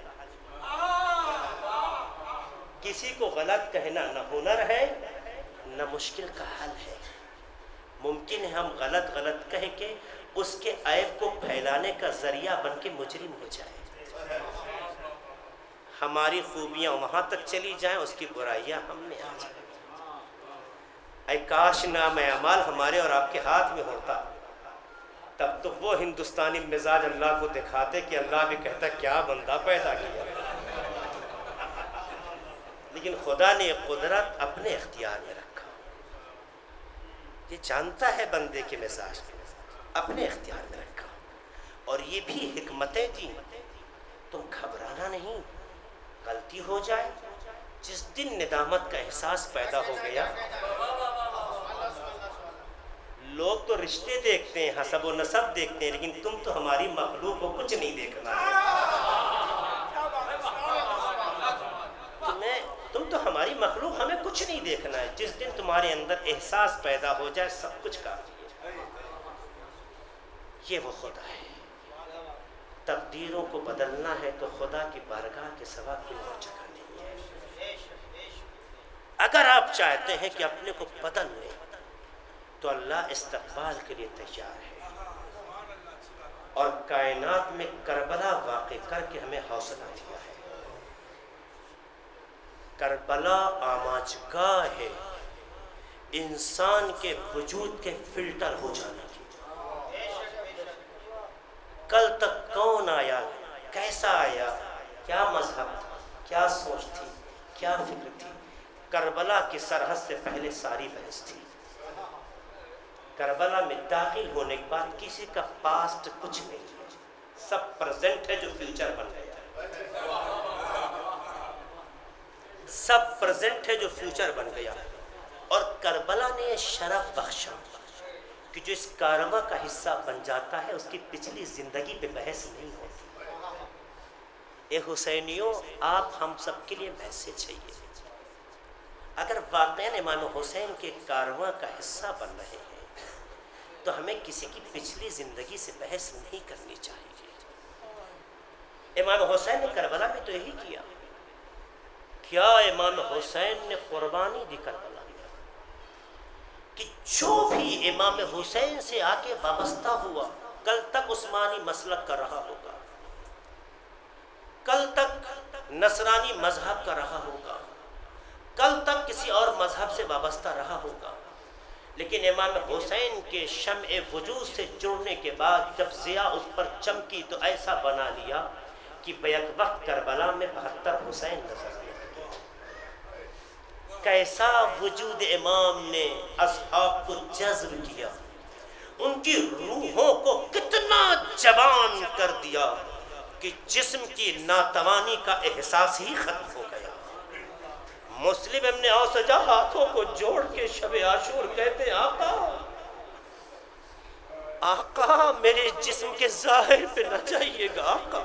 کسی کو غلط کہنا نہ ہنر ہے نہ مشکل کا حل ہے۔ ممکن ہے ہم غلط غلط کہہ کے اس کے عیب کو پھیلانے کا ذریعہ بن کے مجرم ہو جائے، ہماری خوبیاں وہاں تک چلی جائیں، اس کی برائیاں ہم میں آ جائیں۔ اے کاش نام اعمال ہمارے اور آپ کے ہاتھ میں ہوتا، تب تو وہ ہندوستانی مزاج اللہ کو دکھاتے کہ اللہ بھی کہتا کیا بندہ پیدا کیا۔ لیکن خدا نے قدرت اپنے اختیار میں رکھا، یہ جانتا ہے بندے کے مزاج کو، اپنے اختیار میں رکھا، اور یہ بھی حکمتیں دی۔ تم گھبرانا نہیں، غلطی ہو جائے، جس دن ندامت کا احساس پیدا ہو گیا، لوگ تو رشتے دیکھتے ہیں، حسب و نسب دیکھتے ہیں، لیکن تم تو ہماری مخلوق کو کچھ نہیں دیکھنا ہے۔ تمہیں تم تو ہماری مخلوق، ہمیں کچھ نہیں دیکھنا ہے۔ جس دن تمہارے اندر احساس پیدا ہو جائے سب کچھ کافی ہے۔ یہ وہ خدا ہے۔ تقدیروں کو بدلنا ہے تو خدا کی بارگاہ کے سوا کوئی اور جگہ نہیں ہے۔ اگر آپ چاہتے ہیں کہ اپنے کو بدل لیں تو اللہ استقبال کے لیے تیار ہے، اور کائنات میں کربلا واقع کر کے ہمیں حوصلہ دیا ہے۔ کربلا آماجگاہ ہے انسان کے وجود کے فلٹر ہو جانے کی۔ کل تک کون آیا، کیسا آیا، کیا مذہب تھا، کیا سوچ تھی، کیا فکر تھی، کربلا کی سرحد سے پہلے ساری بحث تھی۔ کربلا میں داخل ہونے کے بعد کسی کا پاسٹ کچھ نہیں ہے، سب پریزنٹ ہے جو فیوچر بن گیا، سب پریزنٹ ہے جو فیوچر بن گیا۔ اور کربلا نے یہ شرف بخشا کہ جو اس کارواں کا حصہ بن جاتا ہے اس کی پچھلی زندگی پہ بحث نہیں ہوتی۔ اے حسینیوں، آپ ہم سب کے لیے میسج ہے یہ، اگر واقعاً امام حسین کے کارواں کا حصہ بن رہے ہیں تو ہمیں کسی کی پچھلی زندگی سے بحث نہیں کرنی چاہیے۔ امام حسین نے کربلا میں تو یہی کیا۔ کیا امام حسین نے قربانی دی کربلا میں، کہ جو بھی امام حسین سے آ کے وابستہ ہوا کل تک عثمانی مسلک کا رہا ہوگا، کل تک نصرانی مذہب کا رہا ہوگا، کل تک کسی اور مذہب سے وابستہ رہا ہوگا، لیکن امام حسین کے شمع وجود سے جڑنے کے بعد جب ضیاء اس پر چمکی تو ایسا بنا لیا کہ بیک وقت کربلا میں بہتر حسین نظر آنے لگے۔ کیسا وجود امام نے اصحاب کو جذب کیا، ان کی روحوں کو کتنا جوان کر دیا کہ جسم کی ناتوانی کا احساس ہی ختم ہو گیا۔ مسلم ابن اوسجا ہاتھوں کو جوڑ کے شب عاشور کہتے ہیں، آقا آقا میرے جسم کے ظاہر پہ نہ جائیے گا آقا۔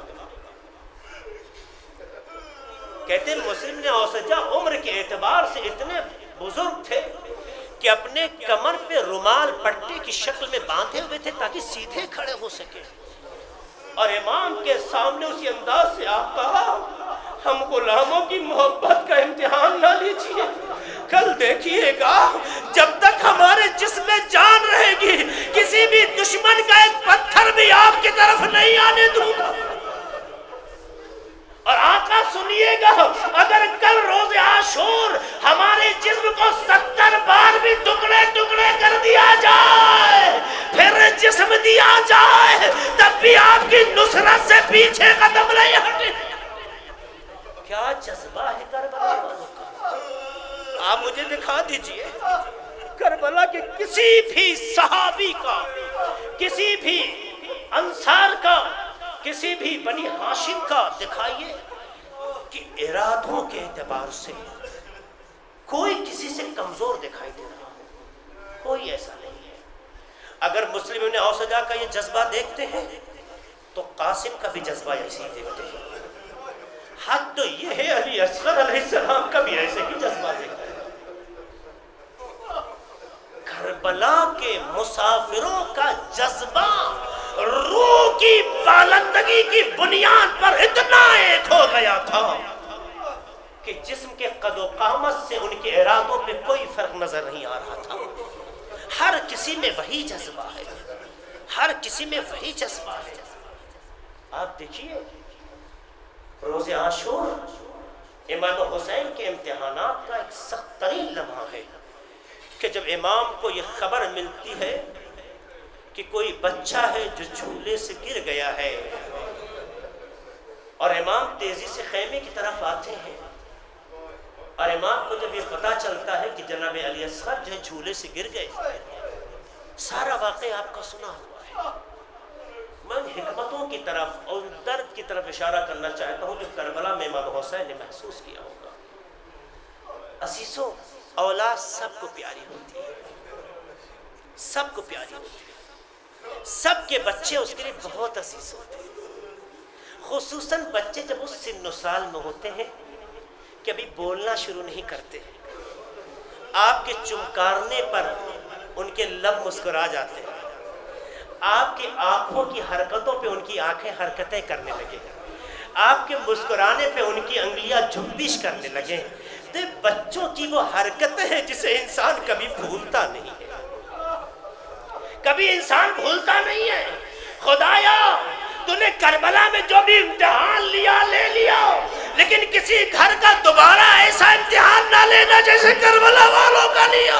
کہتے ہیں مسلم نے اوسجا عمر کے اعتبار سے اتنے بزرگ تھے کہ اپنے کمر پہ رومال پٹے کی شکل میں باندھے ہوئے تھے تاکہ سیدھے کھڑے ہو سکے، اور امام کے سامنے اسی انداز سے آپ کہا ہم غلاموں کی محبت کا امتحان نہ لیجیے، کل دیکھیے گا جب تک ہمارے جسم میں جان رہے گی کسی بھی دشمن کا ایک پتھر بھی آپ کی طرف نہیں آنے دوں گا۔ اور آقا سنیے گا، اگر کل روز عاشور ہمارے جسم کو ستر بار بھی ٹکڑے ٹکڑے کر دیا جائے، پھر جسم دیا جائے، تب بھی آپ کی نصرت سے پیچھے قدم نہیں ہٹے۔ کیا جذبہ ہے کربلا والوں کا، آپ مجھے دکھا دیجئے کربلا کے کسی بھی صحابی کا، کسی بھی انصار کا، کسی بھی بنی ہاشم کا دکھائیے کہ ارادوں کے اعتبار سے کوئی کسی سے کمزور دکھائی دے رہا ہو، کوئی ایسا نہیں ہے۔ اگر مسلم ابن اوسجا کا یہ جذبہ دیکھتے ہیں تو قاسم کا بھی جذبہ ایسے ہی دیکھتے ہیں، حد تو یہ ہے علی اصغر علیہ السلام کا بھی ایسے ہی جذبہ دیکھتا ہے۔ کربلا کے مسافروں کا جذبہ روح کی بالندگی کی بنیاد پر اتنا ایک ہو گیا تھا کہ جسم کے قد و قامت سے ان کے ارادوں پہ کوئی فرق نظر نہیں آ رہا تھا۔ ہر کسی میں وہی جذبہ ہے، ہر کسی میں وہی جذبہ ہے۔ آپ دیکھیے روز عاشور امام حسین کے امتحانات کا ایک سخت ترین لمحہ ہے کہ جب امام کو یہ خبر ملتی ہے کہ کوئی بچہ ہے جو جھولے سے گر گیا ہے، اور امام تیزی سے خیمے کی طرف آتے ہیں، اور امام کو جب یہ پتا چلتا ہے کہ جناب علی اصغر جو ہے جھولے سے گر گئے، سارا واقعہ آپ کا سنا ہوا ہے۔ میں حکمتوں کی طرف اور درد کی طرف اشارہ کرنا چاہتا ہوں جو کربلا میں امام حسین نے محسوس کیا ہوگا۔ عزیزوں، اولاد سب کو پیاری ہوتی ہے، سب کو پیاری ہوتی ہے، سب کے بچے اس کے لیے بہت عزیز ہوتے ہیں، خصوصاً بچے جب اس سن و سال میں ہوتے ہیں کہ ابھی بولنا شروع نہیں کرتے، آپ کے چمکارنے پر ان کے لب مسکرا جاتے ہیں، آپ کی آنکھوں کی حرکتوں پہ ان کی آنکھیں حرکتیں کرنے لگے، آپ کے مسکرانے پہ ان کی انگلیاں جنبش کرنے لگے۔ تو بچوں کی وہ حرکتیں ہیں جسے انسان کبھی بھولتا نہیں ہے، کبھی انسان بھولتا نہیں ہے۔ خدایا تو نے کربلا میں جو بھی امتحان لیا لے لیا، لیکن کسی گھر کا دوبارہ ایسا امتحان نہ لینا جیسے کربلا والوں کا لیا۔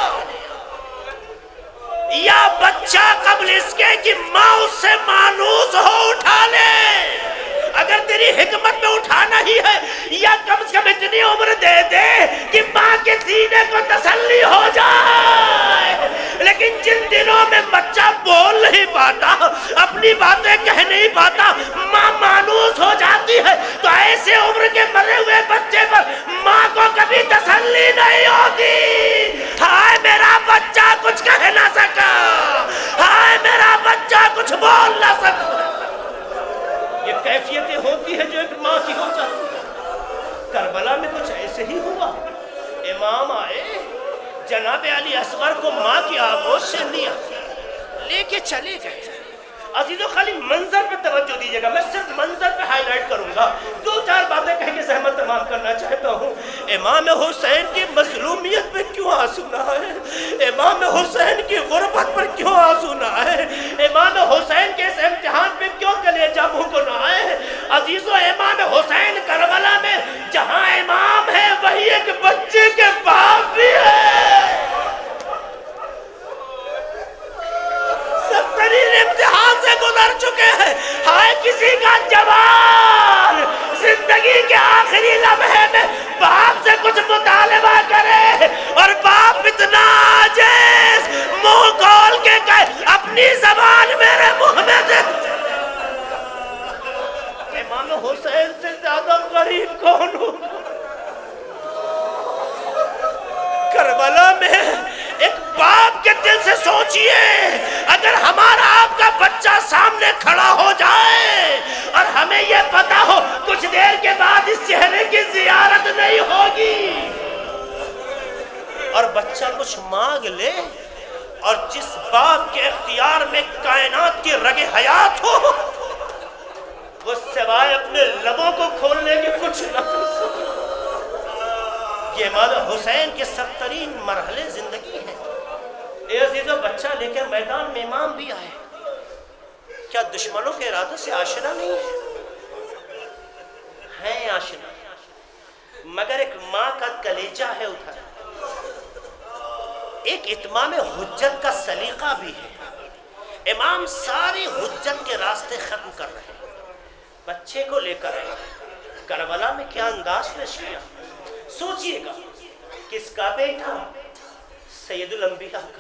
یا بچہ قبل اس کے کہ ماں اس سے مانوس ہو اٹھا لے، اگر تیری حکمت میں اٹھانا ہی ہے، یا کم سے کم اتنی عمر دے دے کہ ماں کے سینے کو تسلی ہو جائے۔ لیکن جن دنوں میں بچہ بول نہیں پاتا، اپنی باتیں کہہ نہیں پاتا، ماں مانوس ہو جاتی ہے، تو ایسے عمر کے مرے ہوئے بچے پر ماں کو کبھی تسلی نہیں ہوتی۔ ہائے میرا بچہ کچھ کہہ نہ سکا، ہائے میرا بچہ کچھ بول نہ سکا۔ یہ کیفیتیں ہوتی ہیں جو ایک ماں کی ہو جاتی ہے۔ کربلا میں کچھ ایسے ہی ہوا، امام آئے، جناب علی اصغر کو ماں کی آغوش سے لیا، لے کے چلے گئے۔ عزیزو خالی منظر پہ توجہ دیجیے گا، میں صرف منظر پہ ہائی لائٹ کروں گا، دو چار باتیں کہہ کے زحمت تمام کرنا چاہتا ہوں۔ امام حسین کی مظلومیت پہ کیوں آنسو نہ ہے؟ امام حسین کی غربت پر کیوں آنسو نہ ہے؟ امام حسین کے اس امتحان پہ کیوں کلیجہ منہ کو نہ آئے؟ عزیزو امام حسین کربلا میں جہاں امام ہے وہی ایک بچے کے باپ بھی ہے۔ سترین امتحان سے گزر چکے ہیں، ہائے کسی کا جوان زندگی کے آخری لمحے میں باپ سے کچھ مطالبہ کرے، اور باپ اتنا عاجز منہ کھول کے کہے اپنی زبان میرے منہ میں دے۔ امام حسین سے زیادہ غریب کون ہو؟ کربلا میں ایک باپ کے دل سے سوچئے، اگر ہمارا آپ کا بچہ سامنے کھڑا ہو جائے اور ہمیں یہ پتا ہو کچھ دیر کے بعد اس چہرے کی زیارت نہیں ہوگی، اور بچہ کچھ مانگ لے، اور جس باپ کے اختیار میں کائنات کی رگ حیات ہو وہ سوائے اپنے لبوں کو کھولنے کے کچھ نہ کر سکے۔ یہ امام حسین کے سترین مرحلے زندگی ہیں۔ اے عزیزو، بچہ لے کر میدان میں امام بھی آئے، کیا دشمنوں کے ارادوں سے آشنا نہیں ہے؟ ہیں آشنا، مگر ایک ماں کا کلیجہ ہے ادھر، ایک اتمام حجت کا سلیقہ بھی ہے۔ امام ساری حجت کے راستے ختم کر رہے ہیں، بچے کو لے کر آئے۔ کربلا میں کیا انداز پیش کیا، سوچئے گا، کس کا بیٹا؟ سید الانبیاء کا۔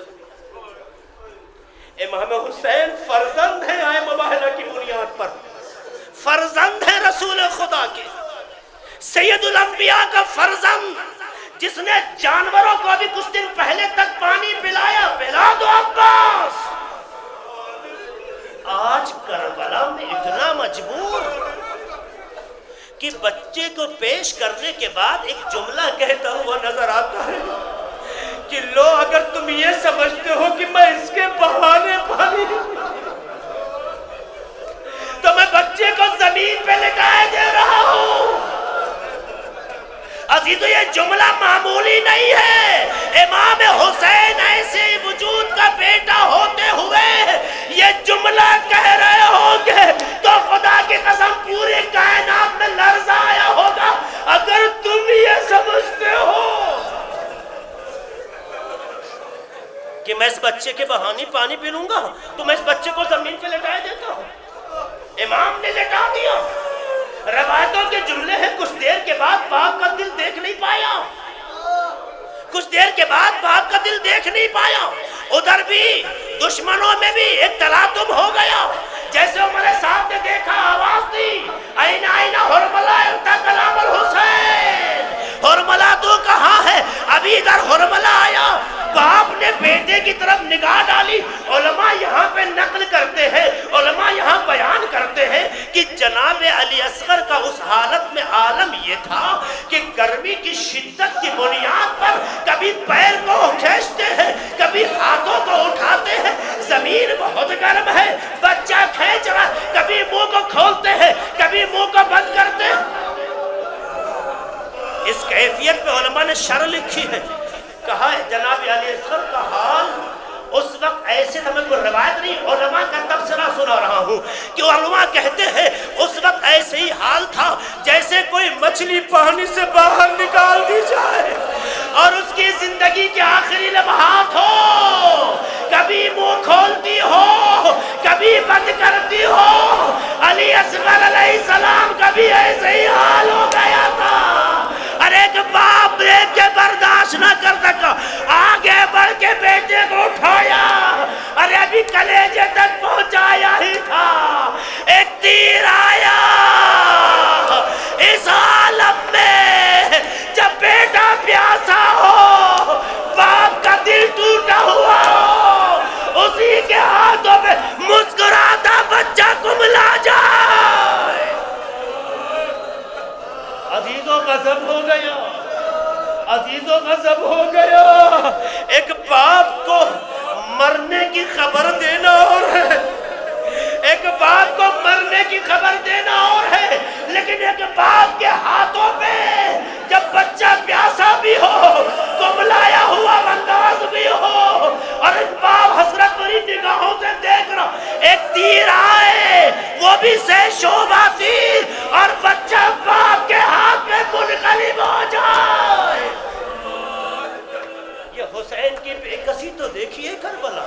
امام حسین فرزند ہیں آئے مباہلہ کی بنیاد پر، فرزند ہیں رسول خدا کے، سید الانبیاء کا فرزند، جس نے جانوروں کو ابھی کچھ دن پہلے تک پانی پلایا، پلا دو عباس۔ آج کربلا میں اتنا مجبور کہ بچے کو پیش کرنے کے بعد ایک جملہ کہتا ہوا نظر آتا ہے کہ لو، اگر تم یہ سمجھتے ہو کہ میں اس کے بہانے پانی تو میں بچے کو زمین پہ لٹائے دے رہا ہوں۔ عزیزو، یہ جملہ معمولی نہیں ہے۔ امام حسین ایسے وجود کا بیٹا ہوتے ہوئے یہ جملہ کہہ رہے ہوں گے تو خدا کی قسم پوری کائنات میں لرزہ آیا ہوگا۔ اگر تم یہ سمجھتے ہو کہ میں اس بچے کے بہانے پانی پی لوں گا تو میں اس بچے کو زمین پہ لٹائے دیتا ہوں۔ امام نے لٹا دیا۔ روایتوں کے جملے ہیں، کچھ دیر کے بعد باپ کا دل دیکھ نہیں پایا، کچھ دیر کے بعد باپ کا دل دیکھ نہیں پایا۔ ادھر بھی دشمنوں میں بھی ایک تلاطم ہو گیا، جیسے عمر صاحب نے دیکھا، آواز دی، این این حرملہ انتا کلام الحسین، حرملہ تو کہاں ہے؟ ابھی ادھر حرملہ آیا، باپ نے بیٹے کی طرف نگاہ ڈالی۔ علماء یہاں پہ نقل کرتے ہیں، علماء یہاں بیان کرتے ہیں کہ جناب علی اصغر کا اس حالت میں عالم یہ تھا کہ گرمی کی شدت کی بنیاد پر کبھی پیر کو کھینچتے ہیں، کبھی ہاتھوں کو اٹھاتے ہیں، زمین بہت گرم ہے، بچہ کھینچ رہا، کبھی منہ کو کھولتے ہیں، کبھی منہ کو بند کرتے ہیں۔ اس کیفیت پہ علماء نے شرح لکھی ہے، کہا ہے جناب علی اصغر کا حال اس وقت ایسے تھا، میں کوئی روایت نہیں، علماء کا تبصرہ سنا رہا ہوں کہ علماء کہتے ہیں اس وقت ایسے ہی حال تھا جیسے کوئی مچھلی پانی سے باہر نکال دی جائے اور اس کی زندگی کے آخری لمحات ہو، کبھی منہ کھولتی ہو، کبھی بند کرتی ہو۔ علی اصغر علیہ السلام کا بھی ایسے ہی حال ہو گیا تھا، اور ایک باپ دیکھ کے برداشت نہ کر سکا، آگے بڑھ کے بیٹے کو اٹھایا، ارے ابھی کلیجے تک پہنچایا ہی تھا، ایک تیر آیا۔ اس عالم میں جب بیٹا پیاسا ہو، باپ کا دل ٹوٹا ہوا ہو، اسی کے ہاتھوں میں مسکراتا بچہ کملا جائے، عزیزوں غضب ہو گیا، عزیزوں غضب ہو گیا۔ ایک باپ کو مرنے کی خبر دینا اور ہے، ایک باپ کو مرنے کی خبر دینا اور ہے، لیکن ایک باپ کے ہاتھوں پہ جب بچہ پیاسا بھی ہو، کملایا ہوا انداز بھی ہو، اور ایک باپ حسرت بھری نگاہوں سے دیکھ رہا، ایک تیر آئے، وہ بھی سے شعبہ تیر، اور بچہ باپ کے ہاتھ میں منقلب ہو جائے۔ یہ حسین کی بے کسی تو دیکھیے کربلا،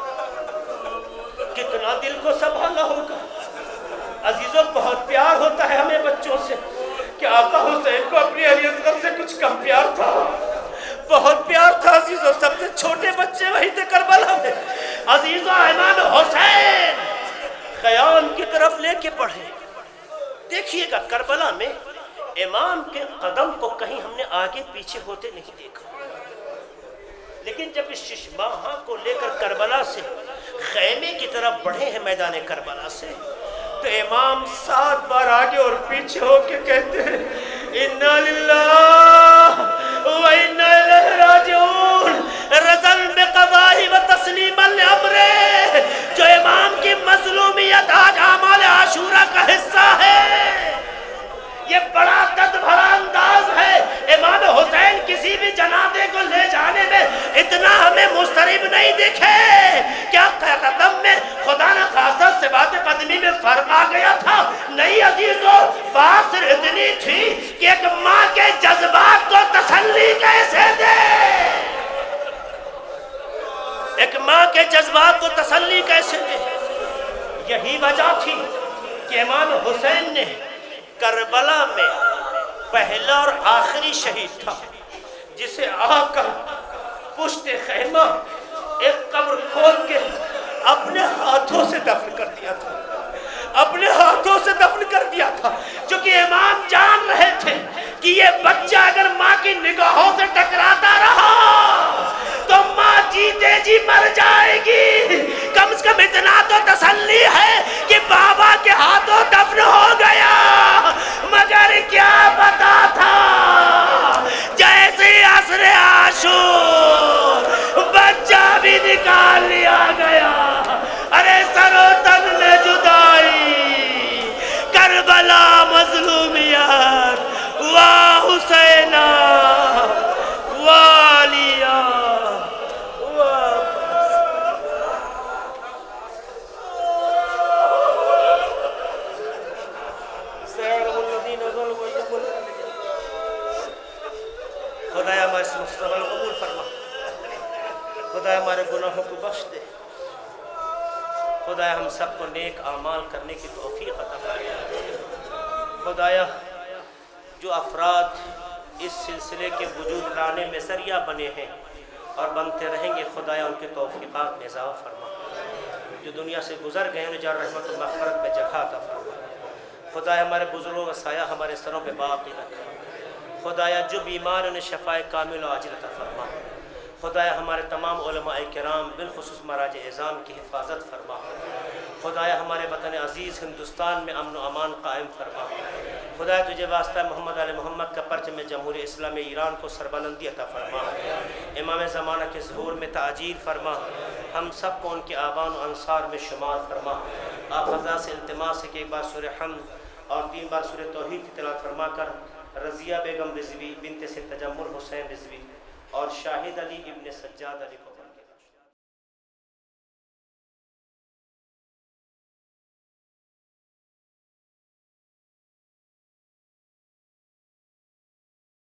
کتنا دل کو سنبھالا ہوگا۔ عزیزوں، بہت پیار ہوتا ہے ہمیں بچوں سے، کہ آقا حسین کو اپنی علی اصغر سے کچھ کم پیار تھا، بہت پیار تھا عزیزوں۔ سب سے چھوٹے بچے وہی تھے کربلا میں۔ عزیزوں، امام حسین قیام کی طرف لے کے پڑھے، دیکھیے گا کربلا میں امام کے قدم کو کہیں ہم نے آگے پیچھے ہوتے نہیں دیکھا، لیکن جب اس ششماہاں کو لے کر کربلا سے خیمے کی طرف بڑھے ہیں میدان کربلا سے، تو امام سات بار آگے اور پیچھے ہو کے کہتے ہیں اِنَّا لِلَّهِ وَإِنَّا إِلَيْهِ رَاجِعُونَ۔ جذبات کو تسلی کیسے دے؟ یہی وجہ تھی کہ امام حسین نے کربلا میں پہلا اور آخری شہید تھا جسے آ کر پشت خیمہ ایک قبر کھود کے اپنے ہاتھوں سے دفن کر دیا تھا، اپنے ہاتھوں سے دفن کر دیا تھا، چونکہ امام جان رہے تھے کہ یہ بچہ اگر ماں کی نگاہوں سے ٹکراتا رہا تو ماں جیتے جی مر جائے گی۔ کم سے کم اتنا تو تسلی ہے کہ بابا کے ہاتھوں دفن ہو گیا، مگر کیا پتا تھا جیسے عصر عاشور بچہ بھی نکال لیا گیا۔ ارے سر و تن میں جدائی، کربلا مظلومیت، واہ حسینہ والیہ خدایا ہمارے اس مستقبل کو قبول فرما، خدایا ہمارے گناہوں کو بخش دے، خدایا ہم سب کو نیک اعمال کرنے کی توفیق عطا فرما۔ خدایا جو افراد اس سلسلے کے وجود لانے میں ذریعہ بنے ہیں اور بنتے رہیں گے، خدایا ان کے توفیقات میں اضافہ فرما۔ جو دنیا سے گزر گئے انہیں جان رحمت و مغفرت میں جگہ عطا فرما۔ خدایا ہمارے بزرگوں کا سایہ ہمارے سروں پہ باقی رکھ۔ خدایا جو بیمار انہیں شفائے کامل و عاجل عطا فرما۔ خدایا ہمارے تمام علماء کرام بالخصوص مراجع اذان کی حفاظت فرما۔ خدایا ہمارے وطن عزیز ہندوستان میں امن و امان قائم فرما۔ خدایا تجھے واسطہ محمد علیہ محمد کا پرچم جمہوری اسلامی ایران کو سربلندی عطا فرما، امام زمانہ کے ظہور میں تعجیل فرما، ہم سب کو ان کے آبان و انصار میں شمار فرما۔ آپ حضرات سے التماس ہے کہ ایک بار سورہ حمد اور تین بار سورہ توحید کی تلاوت فرما کر رضیہ بیگم رضوی بنت سے تجمل حسین رضوی اور شاہد علی ابن سجاد علی کو